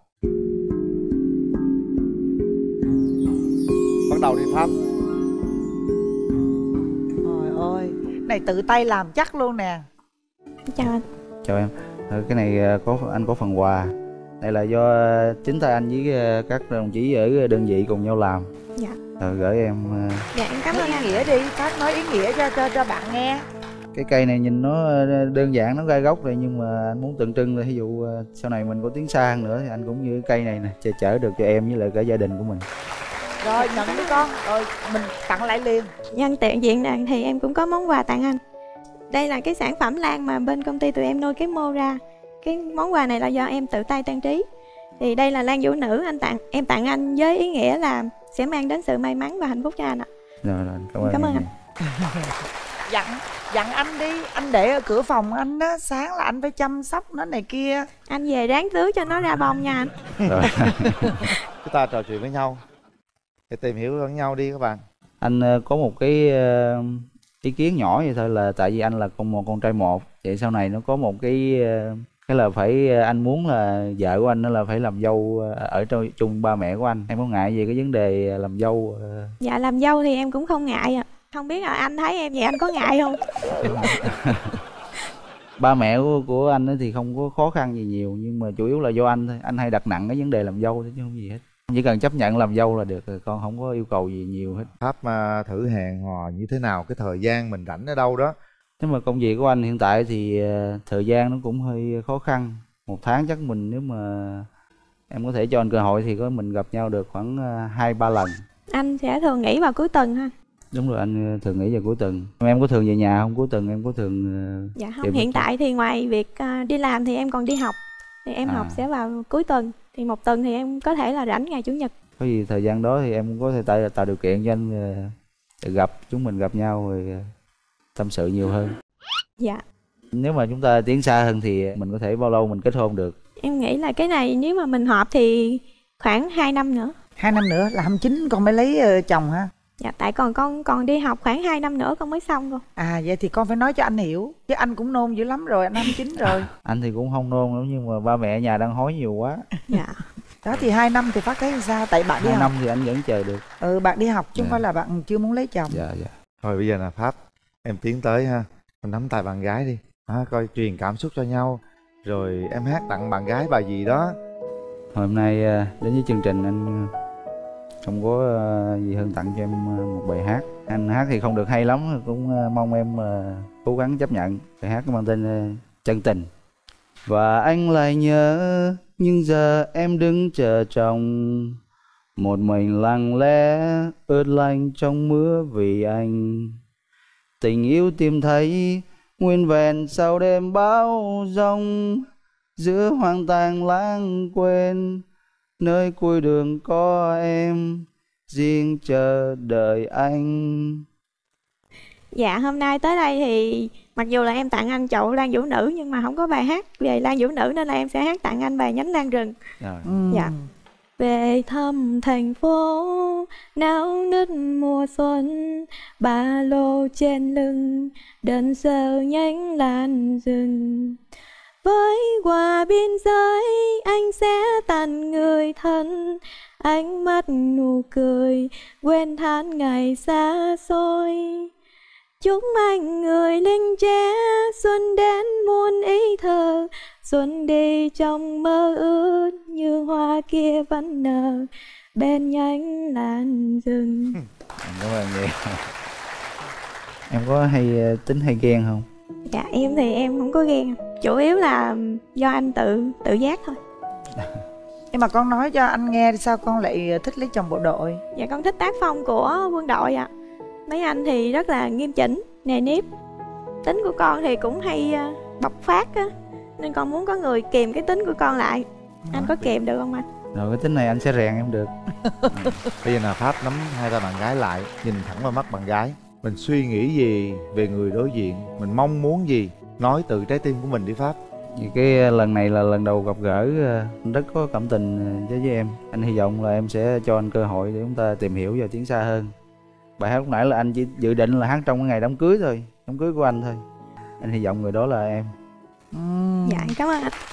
Bắt đầu đi Pháp. Trời ơi, này tự tay làm chắc luôn nè. Chào anh. Chào em. Cái này có anh có phần quà. Đây là do chính tay anh với các đồng chí ở đơn vị cùng nhau làm. Dạ. Rồi gửi em. Dạ em cảm ơn ý nghĩa đi, Phát nói ý nghĩa cho cho cho bạn nghe. Cái cây này nhìn nó đơn giản, nó gai gốc rồi, nhưng mà anh muốn tượng trưng là ví dụ sau này mình có tiến xa hơn nữa thì anh cũng như cái cây này nè, che chở được cho em với lại cả gia đình của mình. Rồi nhận đi con, rồi mình tặng lại liền. Nhân tiện diện này thì em cũng có món quà tặng anh. Đây là cái sản phẩm lan mà bên công ty tụi em nuôi cái mô ra. Cái món quà này là do em tự tay trang trí. Thì đây là lan vũ nữ anh tặng, em tặng anh với ý nghĩa là sẽ mang đến sự may mắn và hạnh phúc cho anh ạ. Rồi rồi, cảm ơn, cảm ơn anh. Dặn, dặn anh đi, anh để ở cửa phòng anh á, sáng là anh phải chăm sóc nó này kia. Anh về ráng tưới cho nó ra bông nha anh. Rồi. Chúng ta trò chuyện với nhau để tìm hiểu lẫn nhau đi các bạn. Anh có một cái ý kiến nhỏ vậy thôi, là tại vì anh là con một con trai một, vậy sau này nó có một cái cái là phải anh muốn là vợ của anh nó là phải làm dâu ở trong chung ba mẹ của anh. Em có ngại về cái vấn đề làm dâu? Dạ làm dâu thì em cũng không ngại ạ. À. Không biết là anh thấy em vậy anh có ngại không? Ba mẹ của, của anh thì không có khó khăn gì nhiều, nhưng mà chủ yếu là do anh thôi. Anh hay đặt nặng cái vấn đề làm dâu thôi chứ không gì hết. Chỉ cần chấp nhận làm dâu là được rồi, con không có yêu cầu gì nhiều hết. Pháp uh, thử hẹn hò như thế nào, cái thời gian mình rảnh ở đâu đó. Nếu mà công việc của anh hiện tại thì uh, thời gian nó cũng hơi khó khăn. Một tháng chắc mình, nếu mà em có thể cho anh cơ hội thì có mình gặp nhau được khoảng hai uh, ba lần. Anh sẽ thường nghỉ vào cuối tuần ha? Đúng rồi, anh thường nghỉ vào cuối tuần. Em có thường về nhà không? Cuối tuần em có thường uh, dạ không, hiện tại thì ngoài việc uh, đi làm thì em còn đi học. Thì em à. học sẽ vào cuối tuần. Thì một tuần thì em có thể là rảnh ngày chủ nhật. Có gì thời gian đó thì em cũng có thể tạo, tạo điều kiện cho anh uh, gặp, chúng mình gặp nhau rồi uh, tâm sự nhiều hơn. Dạ. Nếu mà chúng ta tiến xa hơn thì mình có thể bao lâu mình kết hôn được? Em nghĩ là cái này nếu mà mình hợp thì khoảng hai năm nữa. Hai năm nữa là hai mươi chín con mới lấy uh, chồng hả? Dạ, tại còn con còn đi học khoảng hai năm nữa con mới xong rồi. À vậy thì con phải nói cho anh hiểu. Chứ anh cũng nôn dữ lắm rồi, anh hai mươi chín rồi. À, anh thì cũng không nôn lắm, nhưng mà ba mẹ ở nhà đang hối nhiều quá. Dạ. Đó thì hai năm thì Phát thấy sao? Tại bạn đi hai học. năm thì anh vẫn chờ được. Ừ, bạn đi học chứ không dạ. phải là bạn chưa muốn lấy chồng. Dạ, dạ. Thôi bây giờ là Pháp, em tiến tới ha. Em nắm tay bạn gái đi. À, coi truyền cảm xúc cho nhau. Rồi em hát tặng bạn gái bài gì đó. Hôm nay đến với chương trình anh không có gì hơn tặng cho em một bài hát. Anh hát thì không được hay lắm, cũng mong em cố gắng chấp nhận. Bài hát có mang tên Chân Tình. Và anh lại nhớ nhưng giờ em đứng chờ chồng, một mình lặng lẽ ướt lạnh trong mưa vì anh. Tình yêu tìm thấy nguyên vẹn sau đêm bão giông, giữa hoang tàn lãng quên, nơi cuối đường có em riêng chờ đợi anh. Dạ hôm nay tới đây thì mặc dù là em tặng anh chậu lan vũ nữ nhưng mà không có bài hát về lan vũ nữ, nên là em sẽ hát tặng anh bài Nhánh Lan Rừng. Ừ. Dạ. Về thăm thành phố náo nức mùa xuân, ba lô trên lưng đơn sơ nhánh lan rừng. Với qua biên giới anh sẽ tặng người thân, ánh mắt nụ cười quên than ngày xa xôi. Chúc anh người lính trẻ xuân đến muôn ý thơ, xuân đi trong mơ ước như hoa kia vẫn nở bên nhánh lan rừng. Cảm ơn nhiều. Em có hay tính hay ghen không? Dạ em thì em không có ghen, chủ yếu là do anh tự tự giác thôi. Nhưng mà con nói cho anh nghe sao con lại thích lấy chồng bộ đội? Dạ con thích tác phong của quân đội ạ. Mấy anh thì rất là nghiêm chỉnh, nề nếp. Tính của con thì cũng hay bộc phát á, nên con muốn có người kìm cái tính của con lại. Anh có kìm được không anh? Rồi cái tính này anh sẽ rèn em được. Bây giờ là Pháp nắm hai tay bạn gái lại, nhìn thẳng vào mắt bạn gái. Mình suy nghĩ gì về người đối diện, mình mong muốn gì, nói từ trái tim của mình đi Pháp. Vì cái lần này là lần đầu gặp gỡ, anh rất có cảm tình với với em. Anh hy vọng là em sẽ cho anh cơ hội để chúng ta tìm hiểu và tiến xa hơn. Bài hát lúc nãy là anh chỉ dự định là hát trong cái ngày đám cưới thôi, đám cưới của anh thôi. Anh hy vọng người đó là em. uhm. Dạ cảm ơn anh.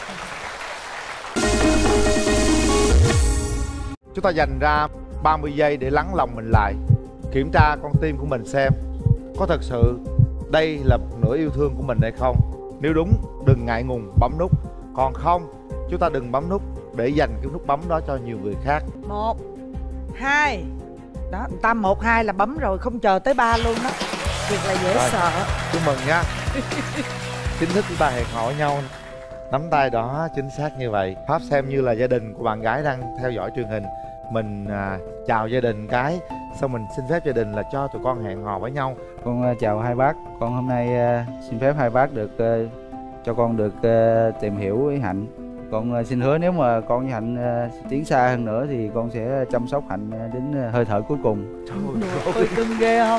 Chúng ta dành ra ba mươi giây để lắng lòng mình lại, kiểm tra con tim của mình xem có thật sự đây là một nửa yêu thương của mình hay không. Nếu đúng, đừng ngại ngùng bấm nút. Còn không, chúng ta đừng bấm nút để dành cái nút bấm đó cho nhiều người khác. Một, hai. Đó, người ta một, hai là bấm rồi, không chờ tới ba luôn đó. Thiệt là dễ rồi, sợ. Chúc mừng nha. Chính thức chúng ta hẹn hò nhau. Nắm tay đó, chính xác như vậy. Pháp xem như là gia đình của bạn gái đang theo dõi truyền hình. Mình à, chào gia đình cái, xong mình xin phép gia đình là cho tụi con hẹn hò với nhau. Con uh, chào hai bác. Con hôm nay uh, xin phép hai bác được uh, cho con được uh, tìm hiểu với Hạnh. Con uh, xin hứa nếu mà con với Hạnh uh, tiến xa hơn nữa thì con sẽ chăm sóc Hạnh uh, đến uh, hơi thở cuối cùng. Trời ơi, cưng ghê không?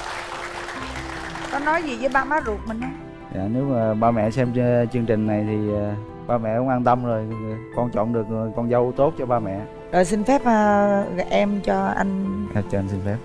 Có nói gì với ba má ruột mình không? Dạ, nếu mà ba mẹ xem uh, chương trình này thì uh, ba mẹ cũng an tâm rồi. Con chọn được uh, con dâu tốt cho ba mẹ. Rồi xin phép uh, em cho anh. À, cho anh xin phép.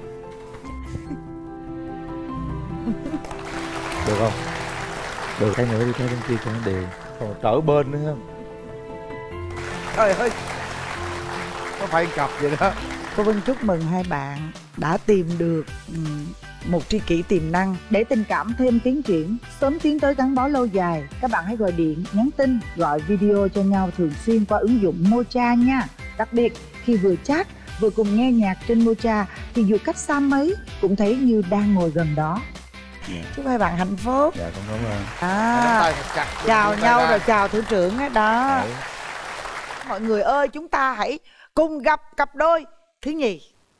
Được không? Được, cái nữa đi theo bên kia cho nó đều. Còn trở bên nữa không? Trời ơi, có phải cặp vậy đó. Cô Vân chúc mừng hai bạn đã tìm được um, một tri kỷ tiềm năng. Để tình cảm thêm tiến triển, sớm tiến tới gắn bó lâu dài, các bạn hãy gọi điện, nhắn tin, gọi video cho nhau thường xuyên qua ứng dụng Mocha nha. Đặc biệt khi vừa chat vừa cùng nghe nhạc trên Mocha thì dù cách xa mấy cũng thấy như đang ngồi gần đó. Yeah. Chúc hai bạn hạnh phúc. Dạ con cảm ơn. À, chào nhau ra. Rồi chào thủ trưởng đó. Đấy. Mọi người ơi, chúng ta hãy cùng gặp cặp đôi thứ nhì.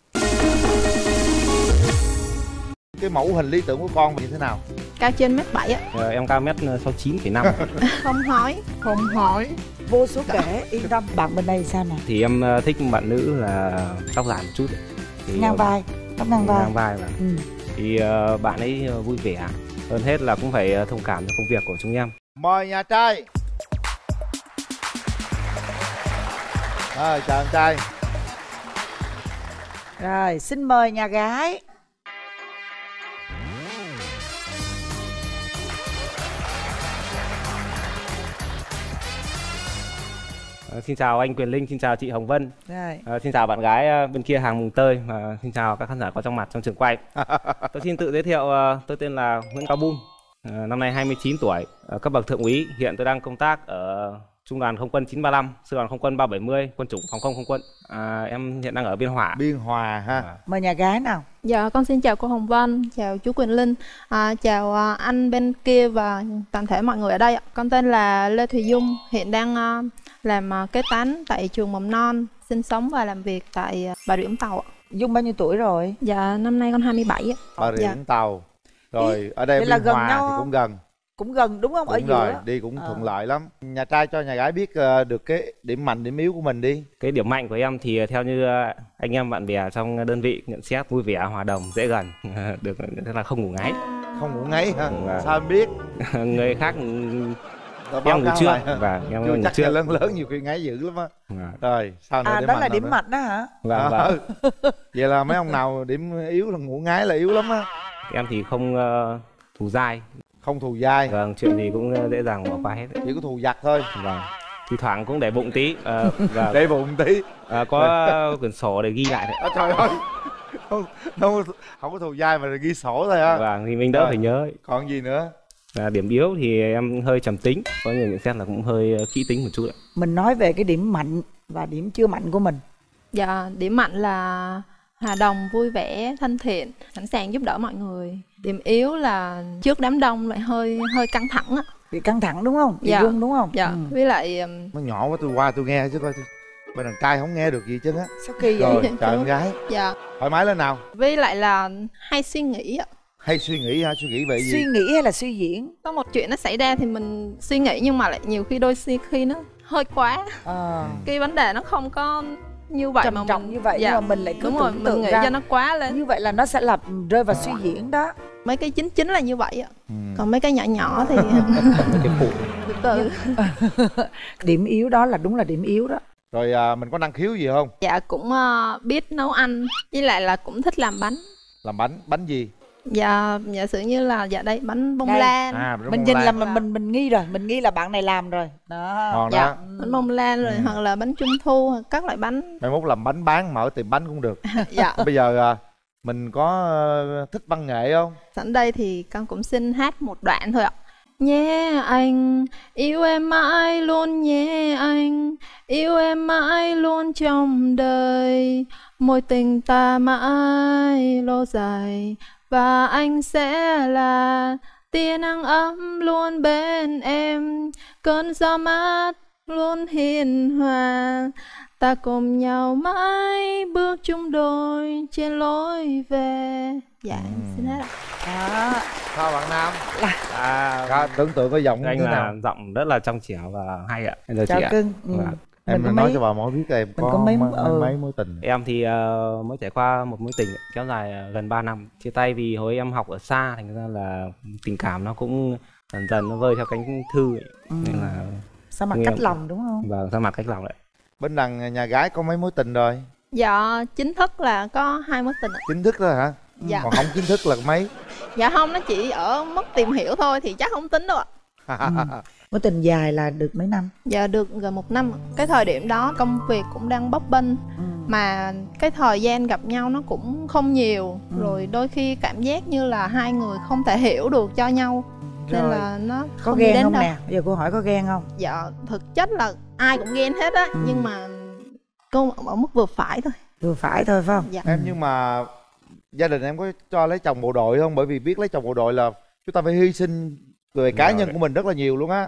Cái mẫu hình lý tưởng của con như thế nào? Cao trên mét bảy á. Ờ, em cao mét sáu chín phẩy năm. Không hỏi. Không hỏi. Vô số kể, yên tâm. Bạn bên đây sao nào? Thì em thích bạn nữ là tóc dài một chút. Thì ngang vai, tóc ngang vai. Ngang vai mà. Ừ. Thì uh, bạn ấy vui vẻ. Hơn hết là cũng phải thông cảm cho công việc của chúng em. Mời nhà trai. Rồi, chào anh trai. Rồi, xin mời nhà gái. À, xin chào anh Quyền Linh, xin chào chị Hồng Vân. Rồi. À, xin chào bạn gái bên kia hàng mùng tơi và xin chào các khán giả có trong mặt trong trường quay. Tôi xin tự giới thiệu, tôi tên là Nguyễn Cao Bum, à, năm nay hai mươi chín tuổi, à, cấp bậc thượng úy. Hiện tôi đang công tác ở Trung đoàn Không quân chín ba lăm, Sư đoàn Không quân ba bảy mươi, Quân chủng Phòng không Không quân. À, em hiện đang ở Biên Hòa. Biên Hòa ha. À. Mời nhà gái nào. Dạ con xin chào cô Hồng Vân, chào chú Quyền Linh, à, chào anh bên kia và toàn thể mọi người ở đây. Con tên là Lê Thùy Dung, hiện đang uh, làm uh, kế toán tại trường mầm non, sinh sống và làm việc tại uh, Bà Rịa Vũng Tàu. Dung bao nhiêu tuổi rồi? Dạ năm nay con hai mươi bảy. Bà Rịa Vũng Tàu. Rồi Ý, ở đây Biên Hòa thì cũng gần. Cũng gần đúng không? Đúng ở rồi, giữa đi cũng à. thuận lợi lắm. Nhà trai cho nhà gái biết uh, được cái điểm mạnh, điểm yếu của mình đi. Cái điểm mạnh của em thì theo như uh, anh em bạn bè trong đơn vị nhận xét vui vẻ, hòa đồng, dễ gần, được thế là không ngủ ngáy. Không ngủ ngáy hả? Và sao em biết? Người khác em ngủ trước và em ngủ chắc trước. Lớn lớn nhiều khi ngáy dữ lắm á. À. Rồi, sao nữa? À, đó là điểm mạnh đó hả? Vâng, vâng. Vậy là mấy ông nào điểm yếu là ngủ ngáy là yếu lắm á. Em thì không uh, thù dai. Không thù dai. Vâng, chuyện gì cũng dễ dàng bỏ qua hết. Chỉ có thù giặc thôi. Vâng. Thỉnh thoảng cũng để bụng tí. À, và để bụng tí. À, có quyển sổ để ghi lại đấy. À, trời ơi. Không, không, không có thù dai mà ghi sổ thôi á. Vâng, thì mình đỡ rồi. phải nhớ. Còn gì nữa? À, điểm yếu thì em hơi trầm tính, có người nhận xét là cũng hơi kỹ tính một chút ạ. Mình nói về cái điểm mạnh và điểm chưa mạnh của mình. Dạ, điểm mạnh là hòa đồng, vui vẻ, thân thiện, sẵn sàng giúp đỡ mọi người. Điểm yếu là trước đám đông lại hơi hơi căng thẳng á. Bị căng thẳng đúng không? Bị Dạ. run đúng không? Dạ, Ừ. với lại um, Nó nhỏ quá tôi qua tôi nghe chứ coi. Bên đàn trai không nghe được gì chứ á. Sao kỳ vậy? Rồi, chào em gái. Dạ. Thoải mái lên nào. Với lại là hay suy nghĩ ạ. Hay suy nghĩ hả? Suy nghĩ về gì? Suy nghĩ hay là suy diễn? Có một chuyện nó xảy ra thì mình suy nghĩ nhưng mà lại nhiều khi đôi khi nó hơi quá. À. Cái vấn đề nó không có như vậy Trầm mà trọng mình, như vậy dạ, nhưng mà mình lại cứ đúng rồi, tưởng mình tượng nghĩ ra cho nó quá lên. Như vậy là nó sẽ là rơi vào suy diễn đó. Mấy cái chính chính là như vậy ạ. Ừ. Còn mấy cái nhỏ nhỏ thì cái phụ. từ từ. Điểm yếu đó là đúng là điểm yếu đó. Rồi à, mình có năng khiếu gì không? Dạ cũng uh, biết nấu ăn, với lại là cũng thích làm bánh. Làm bánh, bánh gì? Dạ, giả sử như là dạ đây bánh bông Đây. lan. À, bánh Mình bông nhìn lan. là mình mình mình nghi rồi, mình nghi là bạn này làm rồi. Đó. Ngon Dạ, đó. bánh bông lan rồi Ừ. hoặc là bánh trung thu hoặc các loại bánh. Mai mốt làm bánh bán mở tiệm bánh cũng được. Dạ. Bây giờ à, mình có uh, thích văn nghệ không? Sẵn đây thì con cũng xin hát một đoạn thôi ạ. Nhé anh, yêu em mãi luôn nhé anh, yêu em mãi luôn trong đời, mối tình ta mãi lâu dài, và anh sẽ là tia nắng ấm luôn bên em, cơn gió mát luôn hiền hòa, ta cùng nhau mãi bước chung đôi trên lối về. Dạ, em xin hết ạ. Đó. Sao bạn Nam? À, Có tưởng tượng có giọng anh thế là nào? giọng rất là trong trẻo và hay ạ. Em chào Chào chị ạ. cưng. Ừ. Vâng. Em Mình có nói mấy- cho bà mối biết là em mình có, có mấy- mấy, ừ. mấy mối tình. Em thì uh, mới trải qua một mối tình kéo dài uh, gần ba năm. Chia tay vì hồi em học ở xa, thành ra là tình cảm nó cũng dần dần nó vơi theo cánh thư ấy. Ừ. Nên là Sao mặt nhưng cách em- lòng đúng không? Vâng, sao mặt cách lòng đấy. Bên đằng nhà gái có mấy mối tình rồi? Dạ, chính thức là có hai mối tình ạ. Chính thức đó hả? Dạ. Còn không chính thức là mấy? Dạ không, nó chỉ ở mức tìm hiểu thôi thì chắc không tính đâu ạ. Mối tình dài là được mấy năm? Dạ được gần một năm ạ. Cái thời điểm đó công việc cũng đang bấp bênh, Ừ. mà cái thời gian gặp nhau nó cũng không nhiều, Ừ. rồi đôi khi cảm giác như là hai người không thể hiểu được cho nhau, nên Rồi. là nó Có không đi ghen đến không đâu. nè? Bây giờ cô hỏi có ghen không? Dạ thực chất là ai cũng ghen hết á, Ừ. nhưng mà cô ở mức vừa phải thôi. Vừa phải thôi phải không? Dạ. Em nhưng mà gia đình em có cho lấy chồng bộ đội không? Bởi vì biết lấy chồng bộ đội là chúng ta phải hy sinh về cá Rồi. nhân của mình rất là nhiều luôn á.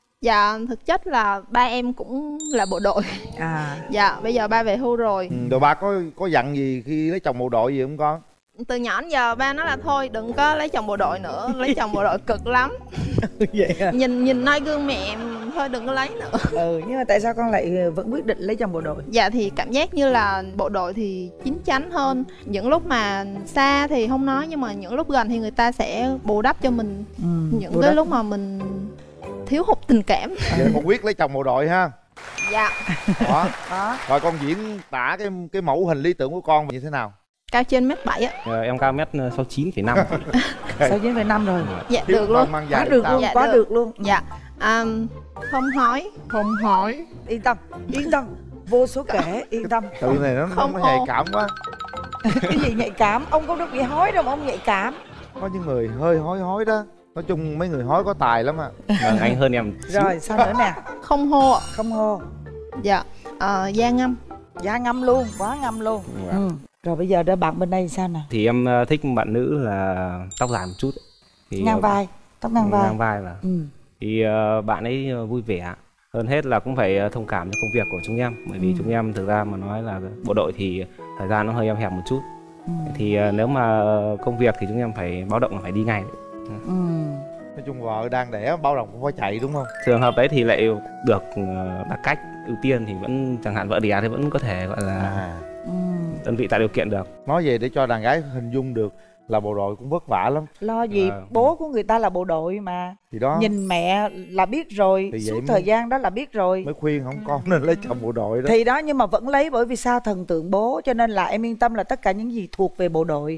Dạ thực chất là ba em cũng là bộ đội. À. Dạ bây giờ ba về hưu rồi. Ừ, rồi ba có có dặn gì khi lấy chồng bộ đội gì không con? Từ nhỏ đến giờ ba nói là thôi đừng có lấy chồng bộ đội nữa, lấy chồng bộ đội cực lắm. Vậy à? Nhìn nhìn noi gương mẹ em, thôi đừng có lấy nữa. Ừ, nhưng mà tại sao con lại vẫn quyết định lấy chồng bộ đội? Dạ thì cảm giác như là bộ đội thì chín chắn hơn. Những lúc mà xa thì không nói, nhưng mà những lúc gần thì người ta sẽ bù đắp cho mình Ừ, những bù cái đắp. lúc mà mình thiếu hụt tình cảm. Vậy con quyết lấy chồng bộ đội ha. Dạ. Đó. Đó. Rồi con diễn tả cái cái mẫu hình lý tưởng của con như thế nào? Cao trên mét bảy ạ. Ờ, em cao mét sáu chín phẩy năm. Sáu chín phẩy năm rồi. Dạ Thiếu được luôn. mang- mang Quá dài được sao? luôn, Dạ, quá được. được luôn. Dạ. À, không hỏi. Không hỏi. Yên tâm, yên tâm. Vô số kể, yên tâm. Tự này nó, Không nó nhạy ồ. cảm quá. Cái gì nhạy cảm? Ông không được bị hói đâu mà ông nhạy cảm. Có những người hơi hói hói đó. Nói chung mấy người hói có tài lắm à. Vâng, anh hơn em. Rồi, sao nữa nè? Không hô ạ. Không hô. Dạ. À, da ngâm. Da ngâm luôn, quá ngâm luôn. Dạ. Ừ. Rồi bây giờ đứa bạn bên đây sao nè? Thì em ờ, thích bạn nữ là tóc dài một chút. Thì, Ngang ờ, vai, tóc ngang vai. Ngang vai là. Ừ. Thì ờ, bạn ấy ờ, vui vẻ. Hơn hết là cũng phải ờ, thông cảm cho công việc của chúng em. Bởi vì Ừ. chúng em thực ra mà nói là bộ đội thì thời gian nó hơi eo hẹp một chút. Ừ. Thì ờ, nếu mà ờ, công việc thì chúng em phải báo động là phải đi ngay. Ừ. Nói chung vợ đang đẻ bao đồng cũng phải chạy đúng không? Trường hợp đấy thì lại được ờ, đặt cách ưu tiên, thì vẫn chẳng hạn vợ đẻ thì vẫn có thể gọi là À. Ừ. đơn vị tạo điều kiện được. Nói về để cho đàn gái hình dung được là bộ đội cũng vất vả lắm. Lo gì, Vâng. bố của người ta là bộ đội mà. Thì đó Nhìn mẹ là biết rồi, Thì vậy suốt mới- thời gian đó là biết rồi. mới khuyên không con nên lấy chồng bộ đội đó. Thì đó, nhưng mà vẫn lấy bởi vì sao? Thần tượng bố, cho nên là em yên tâm là tất cả những gì thuộc về bộ đội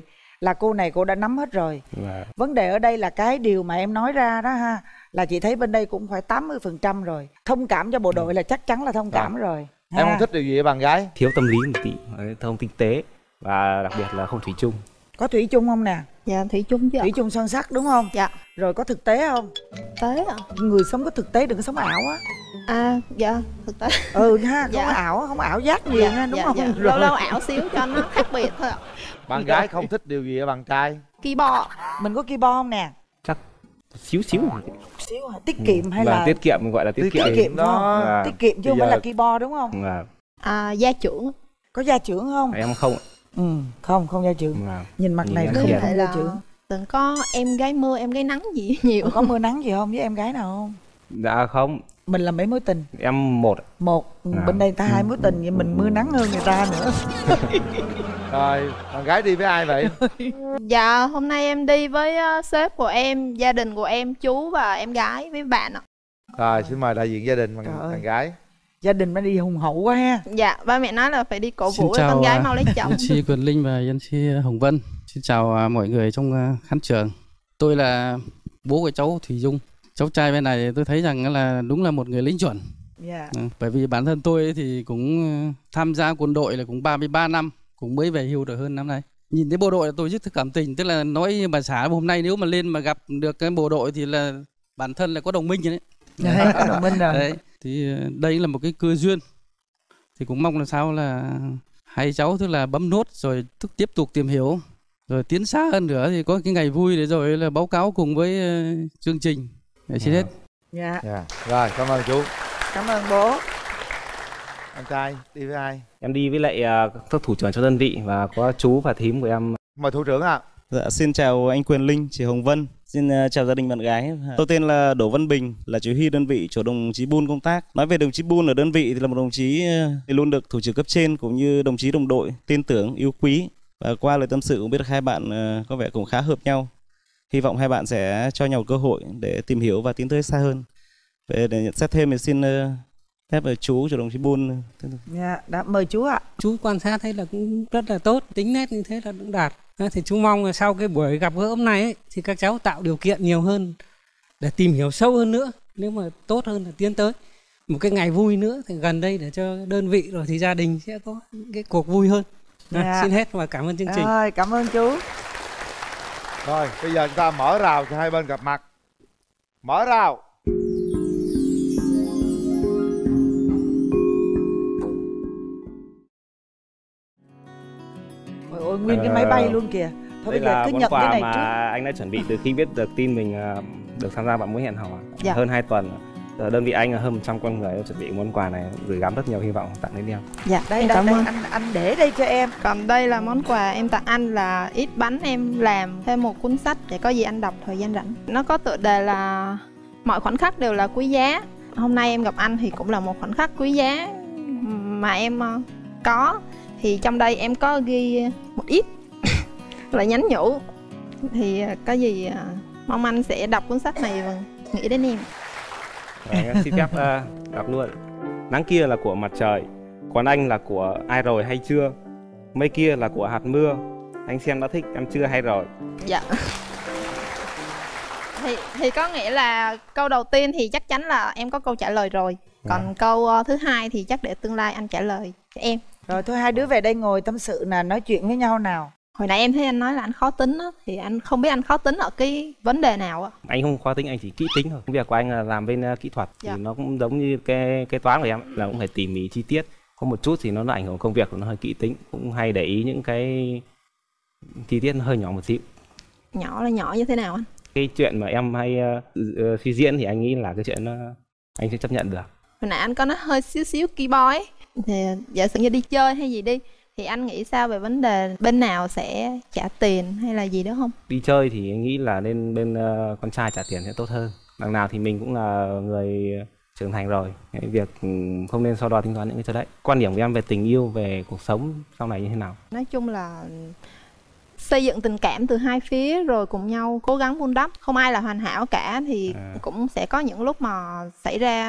là cô này cô đã nắm hết rồi. Và... vấn đề ở đây là cái điều mà em nói ra đó ha, là chị thấy bên đây cũng phải tám mươi phần trăm rồi. Thông cảm cho bộ đội là chắc chắn là thông cảm rồi ha. Em không thích điều gì ở bạn gái? Thiếu tâm lý một tí, không tinh tế và đặc biệt là không thủy chung. Có thủy chung không nè? Dạ thủy chung chứ ạ. Thủy chung son sắt đúng không? Dạ. Rồi có thực tế không? Tế ạ. Người sống có thực tế, đừng có sống ảo á. À dạ thực tế. Ừ ha, không Dạ. có ảo, không ảo giác nhiều Dạ, nha, đúng dạ, không? dạ. Rồi. Lâu lâu ảo xíu cho nó khác biệt thôi ạ. Bạn gái không thích điều gì ở bạn trai? Keyboard. Mình có keyboard không nè? Chắc xíu xíu. Xíu hả? Tiết kiệm hay và là tiết kiệm, gọi là tiết kiệm. Tiết kiệm đó. Và... tiết kiệm chứ không giờ... phải là keyboard đúng không? Và... À gia trưởng. Có gia trưởng không? Em không. Ừ, không, không gia trưởng. Và... Nhìn mặt Nhìn này em không, hiền. không gia trưởng. Đừng có em gái mưa, em gái nắng gì nhiều. Có mưa nắng gì không với em gái nào không? Dạ không. Mình là mấy mối tình? Em một. Một. À. Bên đây ta hai mối tình, vậy mình mưa nắng hơn người ta nữa. Rồi, bạn gái đi với ai vậy? Dạ hôm nay em đi với uh, sếp của em, gia đình của em, chú và em gái với bạn ạ. Rồi, xin mời đại diện gia đình bạn, bạn gái. Gia đình mới đi hùng hậu quá ha. Dạ ba mẹ nói là phải đi cổ vũ Xin cho con gái chào, mau lấy chồng. Nhân Chi Quyền Linh và Nhân Chi Hồng Vân. Xin chào à, mọi người trong à, khán trường. Tôi là bố của cháu Thủy Dung. Cháu trai bên này tôi thấy rằng là đúng là một người lính chuẩn. Yeah. À, bởi vì bản thân tôi thì cũng tham gia quân đội là cũng ba mươi ba năm, cũng mới về hưu được hơn năm nay. Nhìn thấy bộ đội là tôi rất cảm tình, tức là nói như bà xã hôm nay nếu mà lên mà gặp được cái bộ đội thì là bản thân là có đồng minh rồi đấy. Đấy, có đồng minh rồi. Đấy, thì đây là một cái cơ duyên. Thì cũng mong là sao là hai cháu tức là bấm nốt rồi tức tiếp tục tìm hiểu rồi tiến xa hơn nữa thì có cái ngày vui để rồi là báo cáo cùng với uh, chương trình. Để xin hết. Dạ. Dạ. Rồi, cảm ơn chú. Cảm ơn bố. Anh trai đi với ai? Em đi với lại uh, các thủ trưởng cho đơn vị và có chú và thím của em. Mời thủ trưởng ạ. À. Dạ, xin chào anh Quyền Linh, chị Hồng Vân. Xin uh, chào gia đình bạn gái. Tôi tên là Đỗ Văn Bình, là chỉ huy đơn vị chỗ đồng chí Bun công tác. Nói về đồng chí Bun ở đơn vị thì là một đồng chí uh, thì luôn được thủ trưởng cấp trên cũng như đồng chí đồng đội tin tưởng, yêu quý. Và qua lời tâm sự cũng biết được hai bạn uh, có vẻ cũng khá hợp nhau. Hy vọng hai bạn sẽ cho nhau cơ hội để tìm hiểu và tiến tới xa hơn. Về để nhận xét thêm thì xin uh, phép uh, chú cho đồng chí Bun. Dạ, đã mời chú ạ. Chú quan sát thấy là cũng rất là tốt, tính nét như thế là cũng đạt. Thì chú mong là sau cái buổi gặp gỡ hôm nay ấy, thì các cháu tạo điều kiện nhiều hơn để tìm hiểu sâu hơn nữa. Nếu mà tốt hơn là tiến tới một cái ngày vui nữa thì gần đây để cho đơn vị rồi thì gia đình sẽ có cái cuộc vui hơn. À, Dạ. xin hết và cảm ơn chương trình. Rồi, cảm ơn chú. Rồi, bây giờ chúng ta mở rào cho hai bên gặp mặt. Mở rào. Ôi, ôi nguyên cái máy bay luôn kìa. Thôi Đây bây giờ là cứ món nhận cái quà này mà trước. anh đã chuẩn bị từ khi biết được tin mình uh, được tham gia bạn mối hẹn hò. Dạ. Hơn hai tuần. Ở đơn vị anh là hơn một trăm con người chuẩn bị món quà này, gửi gắm rất nhiều hy vọng tặng đến em. Dạ Đây, em đây, cảm đây ơn. anh anh để đây cho em. Còn đây là món quà em tặng anh là ít bánh em làm thêm một cuốn sách để có gì anh đọc thời gian rảnh. Nó có tựa đề là mọi khoảnh khắc đều là quý giá. Hôm nay em gặp anh thì cũng là một khoảnh khắc quý giá mà em uh, có. Thì trong đây em có ghi một ít là nhắn nhủ. Thì uh, có gì uh, mong anh sẽ đọc cuốn sách này và nghĩ đến em. Rồi, em xin phép uh, đọc luôn. Nắng kia là của mặt trời, còn anh là của ai rồi hay chưa? Mây kia là của hạt mưa, anh xem đã thích em chưa hay rồi? Dạ. Thì, thì có nghĩa là câu đầu tiên thì chắc chắn là em có câu trả lời rồi. Còn à. câu uh, thứ hai thì chắc để tương lai anh trả lời cho em. Rồi thôi hai đứa về đây ngồi tâm sự nè, nói chuyện với nhau nào. Hồi nãy em thấy anh nói là anh khó tính á, thì anh không biết anh khó tính ở cái vấn đề nào á. Anh không khó tính, anh chỉ kỹ tính thôi. Công việc của anh là làm bên uh, kỹ thuật, dạ. Thì nó cũng giống như cái cái toán của em là cũng phải tỉ mỉ chi tiết. Có một chút thì nó là ảnh hưởng công việc của nó hơi kỹ tính, cũng hay để ý những cái chi tiết nó hơi nhỏ một xíu. Nhỏ là nhỏ như thế nào anh? Cái chuyện mà em hay uh, uh, suy diễn thì anh nghĩ là cái chuyện nó anh sẽ chấp nhận được. Hồi nãy anh có nói hơi xíu xíu keyboard ấy. Thì giả sử như đi chơi hay gì đi thì anh nghĩ sao về vấn đề bên nào sẽ trả tiền hay là gì đó không? Đi chơi thì anh nghĩ là nên bên uh, con trai trả tiền sẽ tốt hơn. Đằng nào thì mình cũng là người trưởng thành rồi, cái việc không nên so đo tính toán những cái thứ đấy. Quan điểm của em về tình yêu, về cuộc sống sau này như thế nào? Nói chung là xây dựng tình cảm từ hai phía rồi cùng nhau cố gắng vun đắp. Không ai là hoàn hảo cả thì à. cũng sẽ có những lúc mà xảy ra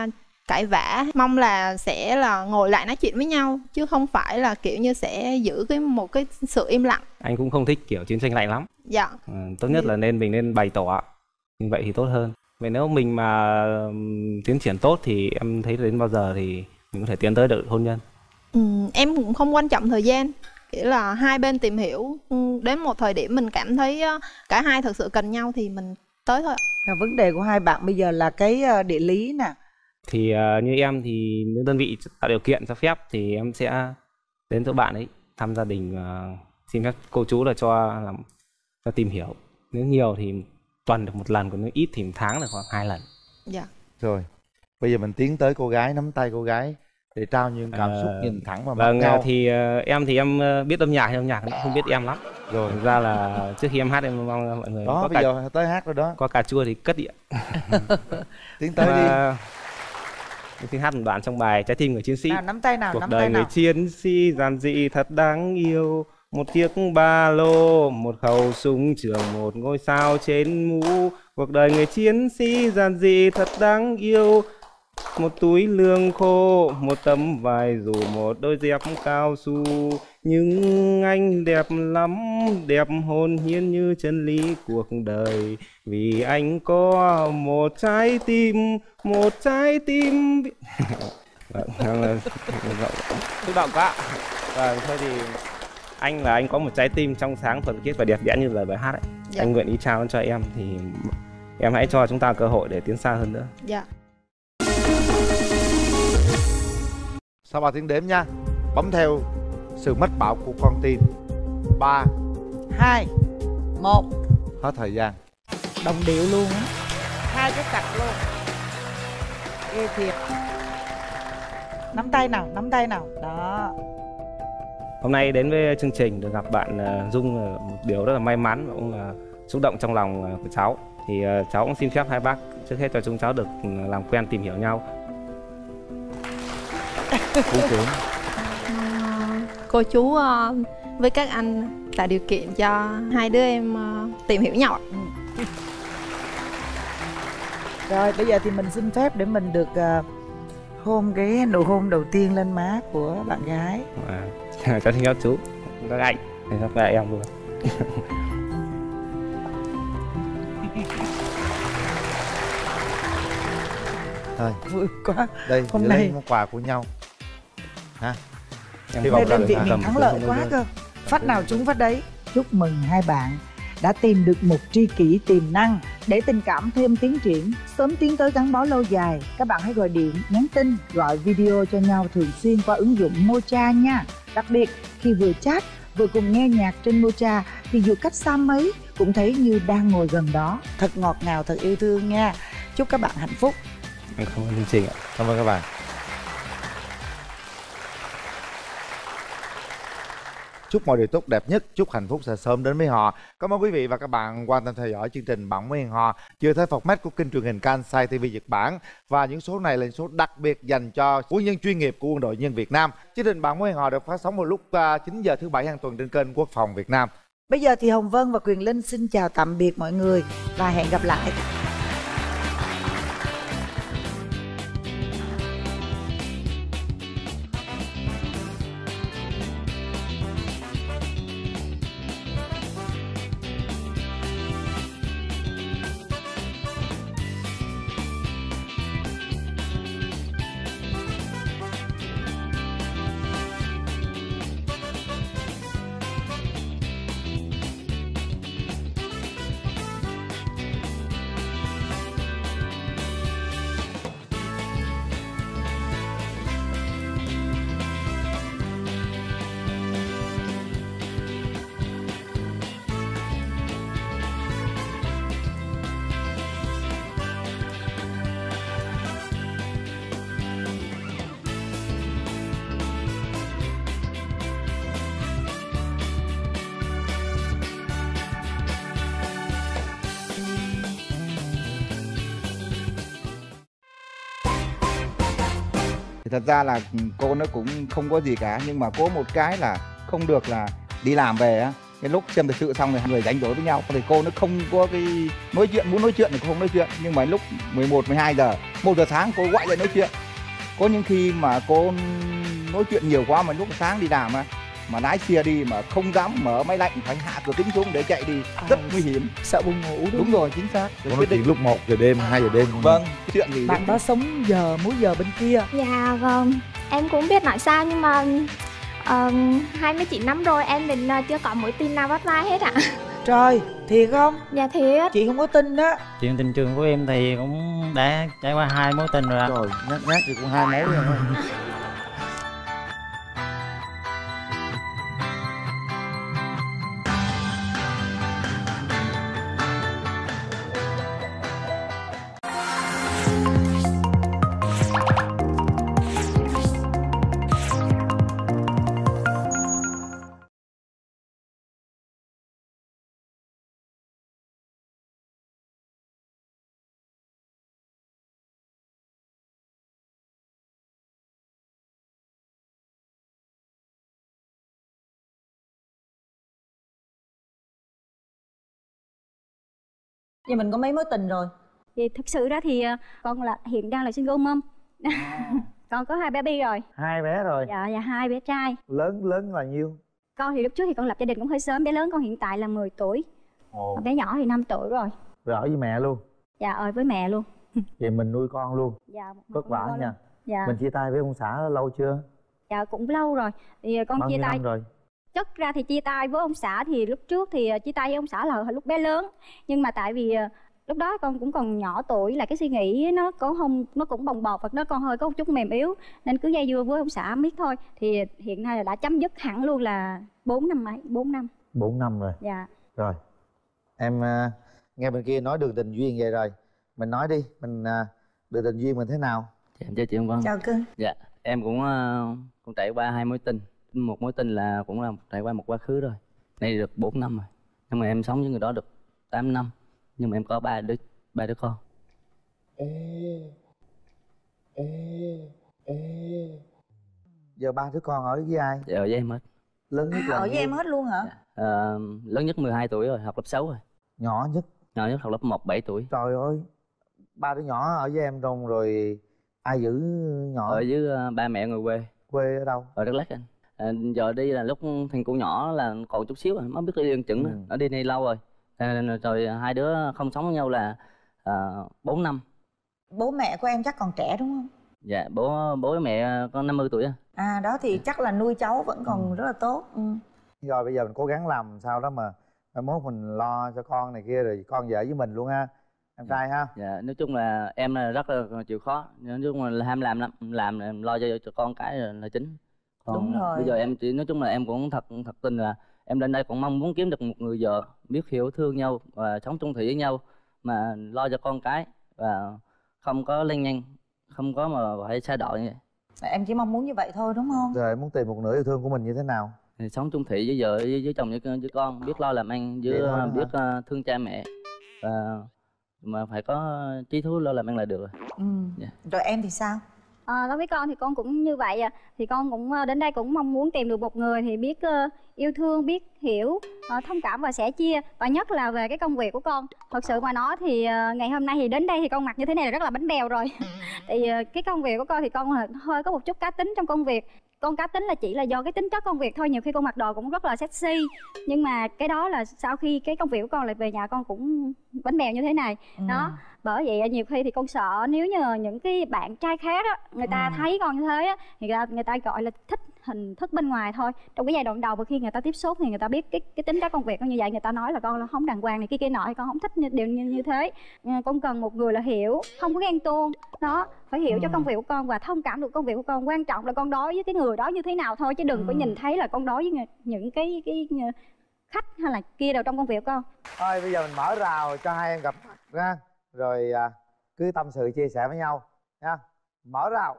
cãi vã. Mong là sẽ là ngồi lại nói chuyện với nhau, chứ không phải là kiểu như sẽ giữ cái một cái sự im lặng. Anh cũng không thích kiểu chiến tranh lạnh lắm. Dạ. À, tốt nhất là nên mình nên bày tỏ, như vậy thì tốt hơn. Vậy nếu mình mà tiến triển tốt thì em thấy đến bao giờ thì mình có thể tiến tới được hôn nhân? Ừ, em cũng không quan trọng thời gian, nghĩa là hai bên tìm hiểu đến một thời điểm mình cảm thấy cả hai thực sự cần nhau thì mình tới thôi. Là vấn đề của hai bạn bây giờ là cái địa lý nè. Thì uh, như em thì nếu đơn vị tạo điều kiện cho phép thì em sẽ đến chỗ bạn ấy thăm gia đình, uh, xin phép cô chú là cho làm cho tìm hiểu. Nếu nhiều thì tuần được một lần, còn nếu ít thì một tháng được khoảng hai lần. Dạ. Rồi, bây giờ mình tiến tới cô gái, nắm tay cô gái để trao những cảm xúc, uh, nhìn thẳng vào mắt vâng, nhau. Thì uh, em thì em uh, biết âm nhạc hay âm nhạc cũng không biết em lắm. Rồi thực ra là trước khi em hát em mong mọi người đó có bây cả, giờ tới hát rồi đó. Có cà chua thì cất điện. Tiến tới mà... đi. Em xin hát một đoạn trong bài Trái tim người chiến sĩ. Nào, nắm tay nào, Cuộc nắm đời tay người nào. chiến sĩ giản dị thật đáng yêu, một chiếc ba lô, một khẩu súng trường, một ngôi sao trên mũ. Cuộc đời người chiến sĩ giản dị thật đáng yêu, một túi lương khô, một tấm vải dù, một đôi dép cao su. Nhưng anh đẹp lắm, đẹp hồn nhiên như chân lý cuộc đời. Vì anh có một trái tim, một trái tim. Xúc động quá. Và thôi thì anh là anh có một trái tim trong sáng, thuần khiết và đẹp đẽ như lời bài hát ấy. Dạ. Anh nguyện ý trao cho em thì em hãy cho chúng ta cơ hội để tiến xa hơn nữa. Dạ. Sau ba tiếng đếm nha, bấm theo sự mách bảo của con tim. Ba, hai, một. Hết thời gian. Đồng điệu luôn á, hai cái cặp luôn, ghê thiệt. Nắm tay nào, nắm tay nào. Đó. Hôm nay đến với chương trình được gặp bạn uh, Dung là một điều rất là may mắn và cũng là xúc động trong lòng uh, của cháu. Thì uh, cháu cũng xin phép hai bác trước hết cho chúng cháu được uh, làm quen, tìm hiểu nhau. Cô trưởng. Cô chú uh, với các anh tạo điều kiện cho hai đứa em uh, tìm hiểu nhau. Rồi bây giờ thì mình xin phép để mình được uh, hôn cái nụ hôn đầu tiên lên má của bạn gái. À, cháu xin phép chú, các anh, xin phép lại em luôn. Thôi, vui quá. Đây, hôm giữ nay lấy món quà của nhau. Ha. Hôm nay đơn vị mình thắng lợi quá cơ. Phát nào trúng phát đấy. Chúc mừng hai bạn đã tìm được một tri kỷ tiềm năng. Để tình cảm thêm tiến triển, sớm tiến tới gắn bó lâu dài, các bạn hãy gọi điện, nhắn tin, gọi video cho nhau thường xuyên qua ứng dụng Mocha nha. Đặc biệt khi vừa chat vừa cùng nghe nhạc trên Mocha thì dù cách xa mấy cũng thấy như đang ngồi gần đó. Thật ngọt ngào, thật yêu thương nha. Chúc các bạn hạnh phúc. Cảm ơn chương trình ạ. Cảm ơn các bạn. Chúc mọi điều tốt đẹp nhất, chúc hạnh phúc sẽ sớm đến với họ. Cảm ơn quý vị và các bạn quan tâm theo dõi chương trình Bạn Muốn Hẹn Hò chưa thấy format của kênh truyền hình Kansai ti vi Nhật Bản. Và những số này là những số đặc biệt dành cho quân nhân chuyên nghiệp của Quân đội Nhân Việt Nam. Chương trình Bạn Muốn Hẹn Hò được phát sóng vào lúc chín giờ thứ bảy hàng tuần trên kênh Quốc phòng Việt Nam. Bây giờ thì Hồng Vân và Quyền Linh xin chào tạm biệt mọi người và hẹn gặp lại. Thật ra là cô nó cũng không có gì cả, nhưng mà có một cái là không được là đi làm về á, cái lúc xem thời sự xong rồi hai người đánh rối với nhau thì cô nó không có cái nói chuyện, muốn nói chuyện thì cô không nói chuyện, nhưng mà lúc mười một, mười hai giờ, một giờ sáng cô gọi lại nói chuyện Có những khi mà cô nói chuyện nhiều quá mà lúc sáng đi làm mà mà lái xe đi mà không dám mở máy lạnh, phải hạ cửa kính xuống để chạy đi, rất nguy hiểm. Sợ buồn ngủ đúng, đúng rồi, chính xác. Cô nói chuyện lúc một giờ đêm, hai giờ đêm. Vâng, chuyện gì bạn đó sống giờ múi giờ bên kia. Dạ vâng, em cũng biết nói sao nhưng mà uh, hai mươi chín năm rồi em mình uh, chưa có mối tình nào bắt vai hết ạ. Trời, thiệt không? Dạ thiệt. Chị không có tin đó. Chuyện tình trường của em thì cũng đã trải qua hai mối tình rồi ạ. Trời, nhắc nhắc thì cũng hai mối rồi. Vậy mình có mấy mối tình rồi? Thì thực sự ra thì con là hiện đang là single mom. À. Con có hai bé bi rồi. Hai bé rồi. Dạ, dạ hai bé trai. Lớn lớn là nhiêu? Con thì lúc trước thì con lập gia đình cũng hơi sớm. Bé lớn con hiện tại là mười tuổi. Ồ. Bé nhỏ thì năm tuổi rồi. Rồi ở với mẹ luôn? Dạ ở với mẹ luôn. Vậy mình nuôi con luôn? Dạ. Vất vả nha. Luôn. Dạ. Mình chia tay với ông xã lâu chưa? Dạ cũng lâu rồi. Thì con bao chia tay rồi? Chất ra thì chia tay với ông xã thì lúc trước thì chia tay với ông xã là lúc bé lớn. Nhưng mà tại vì lúc đó con cũng còn nhỏ tuổi, là cái suy nghĩ nó có không nó cũng bồng bột và nó còn hơi có một chút mềm yếu nên cứ dây dưa với ông xã biết thôi. Thì hiện nay là đã chấm dứt hẳn luôn là bốn năm mấy, bốn năm. bốn năm rồi. Dạ. Rồi. Em uh, nghe bên kia nói đường tình duyên vậy rồi. Mình nói đi, mình uh, đường tình duyên mình thế nào? Dạ, em chào chị Vân. Chào cưng. Dạ, em cũng uh, cũng trải qua hai mối tình. Một mối tình là cũng là trải qua một quá khứ rồi. Nay được bốn năm rồi. Nhưng mà em sống với người đó được tám năm. Nhưng mà em có ba đứa ba đứa con. Ê, ê, ê. Giờ ba đứa con ở với ai? Dạ, ở với em hết. Lớn nhất là ở với em hết luôn hả? Dạ. À, lớn nhất mười hai tuổi rồi, học lớp sáu rồi. Nhỏ nhất? Nhỏ nhất học lớp một, bảy tuổi. Trời ơi, ba đứa nhỏ ở với em đâu rồi ai giữ nhỏ? Ở với uh, ba mẹ người quê. Quê ở đâu? Ở Đắk Lắk anh. À, giờ đi là lúc thằng cu nhỏ là còn chút xíu rồi, mới biết đi đường chừng. Ừ. Nó đi này lâu rồi. À, rồi hai đứa không sống với nhau là bốn uh, năm. Bố mẹ của em chắc còn trẻ đúng không? Dạ, bố bố mẹ con năm mươi tuổi. À đó thì chắc là nuôi cháu vẫn còn ừ. rất là tốt. Ừ. Rồi bây giờ mình cố gắng làm sao đó mà mai mốt mình lo cho con này kia rồi con về với mình luôn ha. Em trai ha. Dạ, nói chung là em là rất là chịu khó. Nói chung là ham làm lắm, làm làm lo cho cho con cái là, là chính. Còn đúng rồi. Bây giờ em chỉ nói chung là em cũng thật thật tình là em lên đây cũng mong muốn kiếm được một người vợ biết hiểu thương nhau và sống chung thủy với nhau mà lo cho con cái và không có lăng nhăng, không có mà phải xa đọa như vậy. Em chỉ mong muốn như vậy thôi đúng không? Rồi em muốn tìm một nửa yêu thương của mình như thế nào? Thì sống chung thủy với vợ, với, với chồng, với, với con, biết lo làm ăn, với biết uh, thương cha mẹ và mà phải có trí thú lo làm ăn là được rồi. Ừ. Yeah. Rồi em thì sao? À, đối với con thì con cũng như vậy à. Thì con cũng đến đây cũng mong muốn tìm được một người thì biết uh, yêu thương, biết hiểu, uh, thông cảm và sẻ chia. Và nhất là về cái công việc của con. Thật sự mà nói thì uh, ngày hôm nay thì đến đây thì con mặc như thế này là rất là bánh bèo rồi. Thì uh, cái công việc của con thì con hơi có một chút cá tính trong công việc. Con cá tính là chỉ là do cái tính chất công việc thôi. Nhiều khi con mặc đồ cũng rất là sexy. Nhưng mà cái đó là sau khi cái công việc của con lại về nhà con cũng bánh bèo như thế này. Ừ. Đó. Bởi vậy nhiều khi thì con sợ nếu như những cái bạn trai khác á, người ta ừ. thấy con như thế á, thì người ta, người ta gọi là thích hình thức bên ngoài thôi. Trong cái giai đoạn đầu và khi người ta tiếp xúc thì người ta biết cái cái tính chất công việc con như vậy, người ta nói là con là không đàng hoàng này kia kia nọ, con không thích điều như, như thế. Con cần một người là hiểu, không có ghen tuông. Đó, phải hiểu ừ. cho công việc của con và thông cảm được công việc của con. Quan trọng là con đối với cái người đó như thế nào thôi, chứ đừng ừ. có nhìn thấy là con đối với những cái cái khách hay là kia đâu trong công việc của con. Thôi bây giờ mình mở rào cho hai em gặp mặt ra. Rồi à, cứ tâm sự chia sẻ với nhau nha. Mở rào.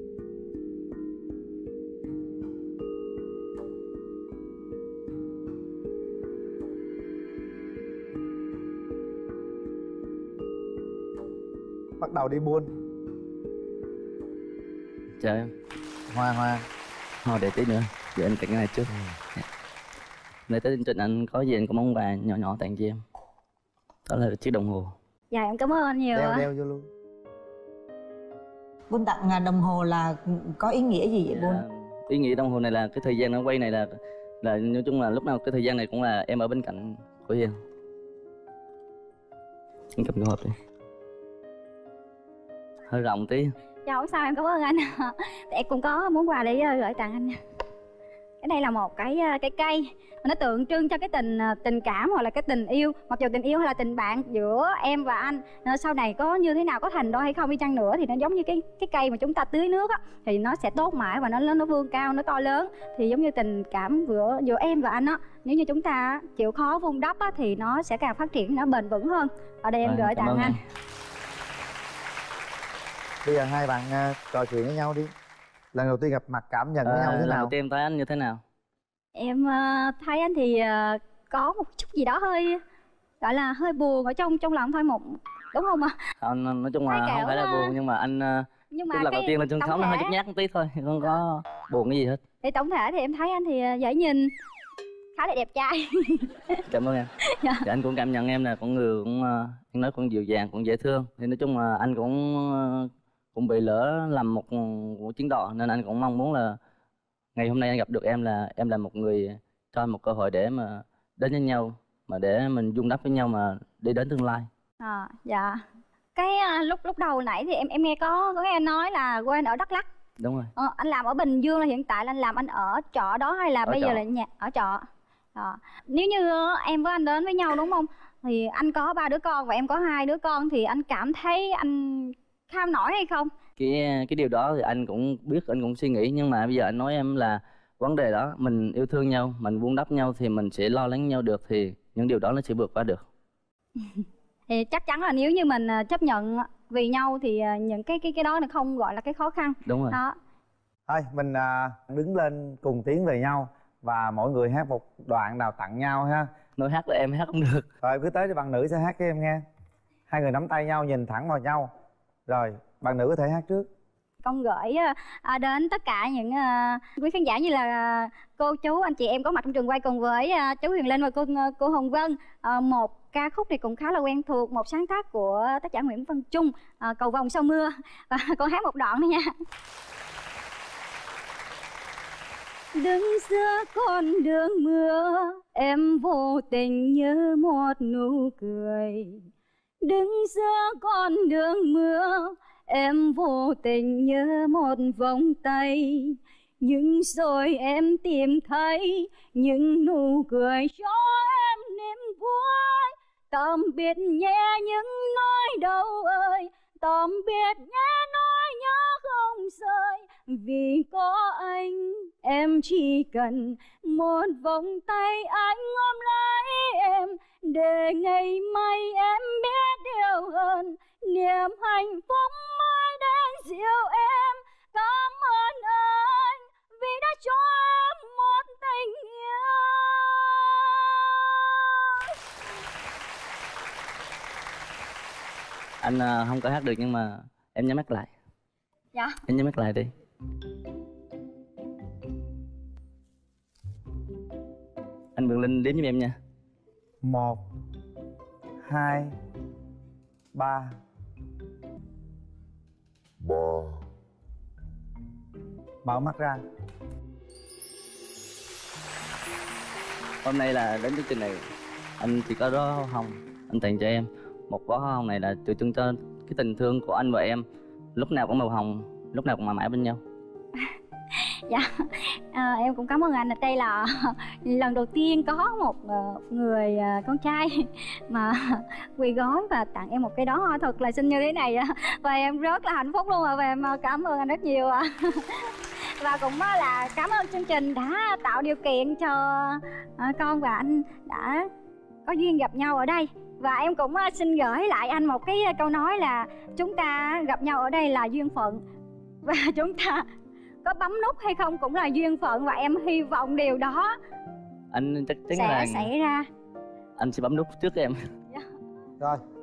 Bắt đầu đi buôn. Chào em. Hoa Hoa. Thôi để tí nữa, giờ anh tặng cái này trước. Ừ. Để tới chương trình anh có gì anh có món quà nhỏ nhỏ tặng cho em. Đó là chiếc đồng hồ. Dạ em cảm ơn anh nhiều. Đeo đeo vô luôn. Bun tặng à, đồng hồ là có ý nghĩa gì vậy Bun? À, ý nghĩa đồng hồ này là cái thời gian nó quay này là là nói chung là lúc nào cái thời gian này cũng là em ở bên cạnh của Hiền. Anh cầm cái hộp đi, hơi rộng tí. Dạ không sao, em cảm ơn anh. Em cũng có món quà để gửi tặng anh. Cái đây là một cái cái cây nó tượng trưng cho cái tình tình cảm hoặc là cái tình yêu. Mặc dù tình yêu hay là tình bạn giữa em và anh sau này có như thế nào, có thành đôi hay không đi chăng nữa, thì nó giống như cái cái cây mà chúng ta tưới nước á, thì nó sẽ tốt mãi và nó nó vươn cao, nó to lớn. Thì giống như tình cảm giữa giữa em và anh á, nếu như chúng ta chịu khó vun đắp á, thì nó sẽ càng phát triển, nó bền vững hơn. Ở đây em gửi tặng anh. anh. Bây giờ hai bạn uh, trò chuyện với nhau đi. Lần đầu tiên gặp mặt cảm nhận với à, nhau thế lần nào? đầu tiên thấy anh như thế nào? Em uh, thấy anh thì uh, có một chút gì đó hơi gọi là hơi buồn ở trong trong lòng thôi, một đúng không ạ? À, nói chung là không phải là buồn, nhưng mà anh uh, nhưng mà lần đầu tiên lên sân khấu nó hơi nhút nhát một tí thôi, không có buồn cái gì hết. Thì tổng thể thì em thấy anh thì dễ nhìn, khá là đẹp trai. Cảm ơn em. Dạ. Thì anh cũng cảm nhận em là con người cũng anh nói cũng dịu dàng, cũng dễ thương. Thì nói chung là anh cũng cũng bị lỡ làm một, một chuyến đò, nên anh cũng mong muốn là ngày hôm nay anh gặp được em là em là một người cho một cơ hội để mà đến với nhau, mà để mình vun đắp với nhau mà đi đến tương lai. À, dạ. Cái uh, lúc lúc đầu nãy thì em em nghe có có nghe anh nói là quê anh ở Đắk Lắk. Đúng rồi. Ờ, anh làm ở Bình Dương là hiện tại là anh làm anh ở trọ đó hay là ở bây trọ. giờ là nhà ở trọ? À, nếu như em với anh đến với nhau đúng không? Thì anh có ba đứa con và em có hai đứa con, thì anh cảm thấy anh kham nổi hay không? Cái cái điều đó thì anh cũng biết, anh cũng suy nghĩ, nhưng mà bây giờ anh nói em là vấn đề đó mình yêu thương nhau, mình vun đắp nhau thì mình sẽ lo lắng nhau được, thì những điều đó nó sẽ vượt qua được. Thì chắc chắn là nếu như mình chấp nhận vì nhau thì những cái cái cái đó nó không gọi là cái khó khăn. Đúng rồi. Đó. Thôi mình à, đứng lên cùng tiến về nhau và mỗi người hát một đoạn nào tặng nhau ha. Nói hát là em hát không được. Rồi cứ tới cho bạn nữ sẽ hát cho em nghe. Hai người nắm tay nhau nhìn thẳng vào nhau. Rồi bạn nữ có thể hát trước. Con gửi à, đến tất cả những à, quý khán giả như là cô chú anh chị em có mặt trong trường quay cùng với à, chú Huyền Linh và cô cô Hồng Vân, à, một ca khúc thì cũng khá là quen thuộc, một sáng tác của tác giả Nguyễn Văn Trung, à, Cầu Vồng Sau Mưa. Và con hát một đoạn nữa nha. Đứng giữa con đường mưa, em vô tình nhớ một nụ cười. Đứng giữa con đường mưa, em vô tình nhớ một vòng tay. Nhưng rồi em tìm thấy những nụ cười cho em niềm vui. Tạm biệt nhé những nỗi đau ơi, tạm biệt nhé nỗi nhớ không rời. Vì có anh em chỉ cần một vòng tay anh ôm lấy em, để ngày mai em biết điều hơn, niềm hạnh phúc mới đến dịu em. Cảm ơn anh vì đã cho em một tình yêu. Anh không có hát được nhưng mà em nhắm mắt lại. Dạ. Em nhắm mắt lại đi. Anh Quyền Linh đếm với em nha. Một, hai, ba. Ba. Mở mắt ra. Hôm nay là đến chương trình này anh chỉ có đó hoa hồng anh tặng cho em. Một bó hoa hồng này là tượng trưng cho cái tình thương của anh và em, lúc nào cũng màu hồng, lúc nào cũng mãi mãi bên nhau. Dạ, à, em cũng cảm ơn anh. Đây là lần đầu tiên có một uh, người uh, con trai mà quỳ gối và tặng em một cái đó hoa thật là xinh như thế này, và em rất là hạnh phúc luôn ạ. Và em cảm ơn anh rất nhiều ạ. Và cũng là cảm ơn chương trình đã tạo điều kiện cho uh, con và anh đã có duyên gặp nhau ở đây. Và em cũng uh, xin gửi lại anh một cái câu nói là chúng ta gặp nhau ở đây là duyên phận, và chúng ta có bấm nút hay không cũng là duyên phận, và em hy vọng điều đó anh chắc chắn sẽ là xảy ra. Anh sẽ bấm nút trước em. Rồi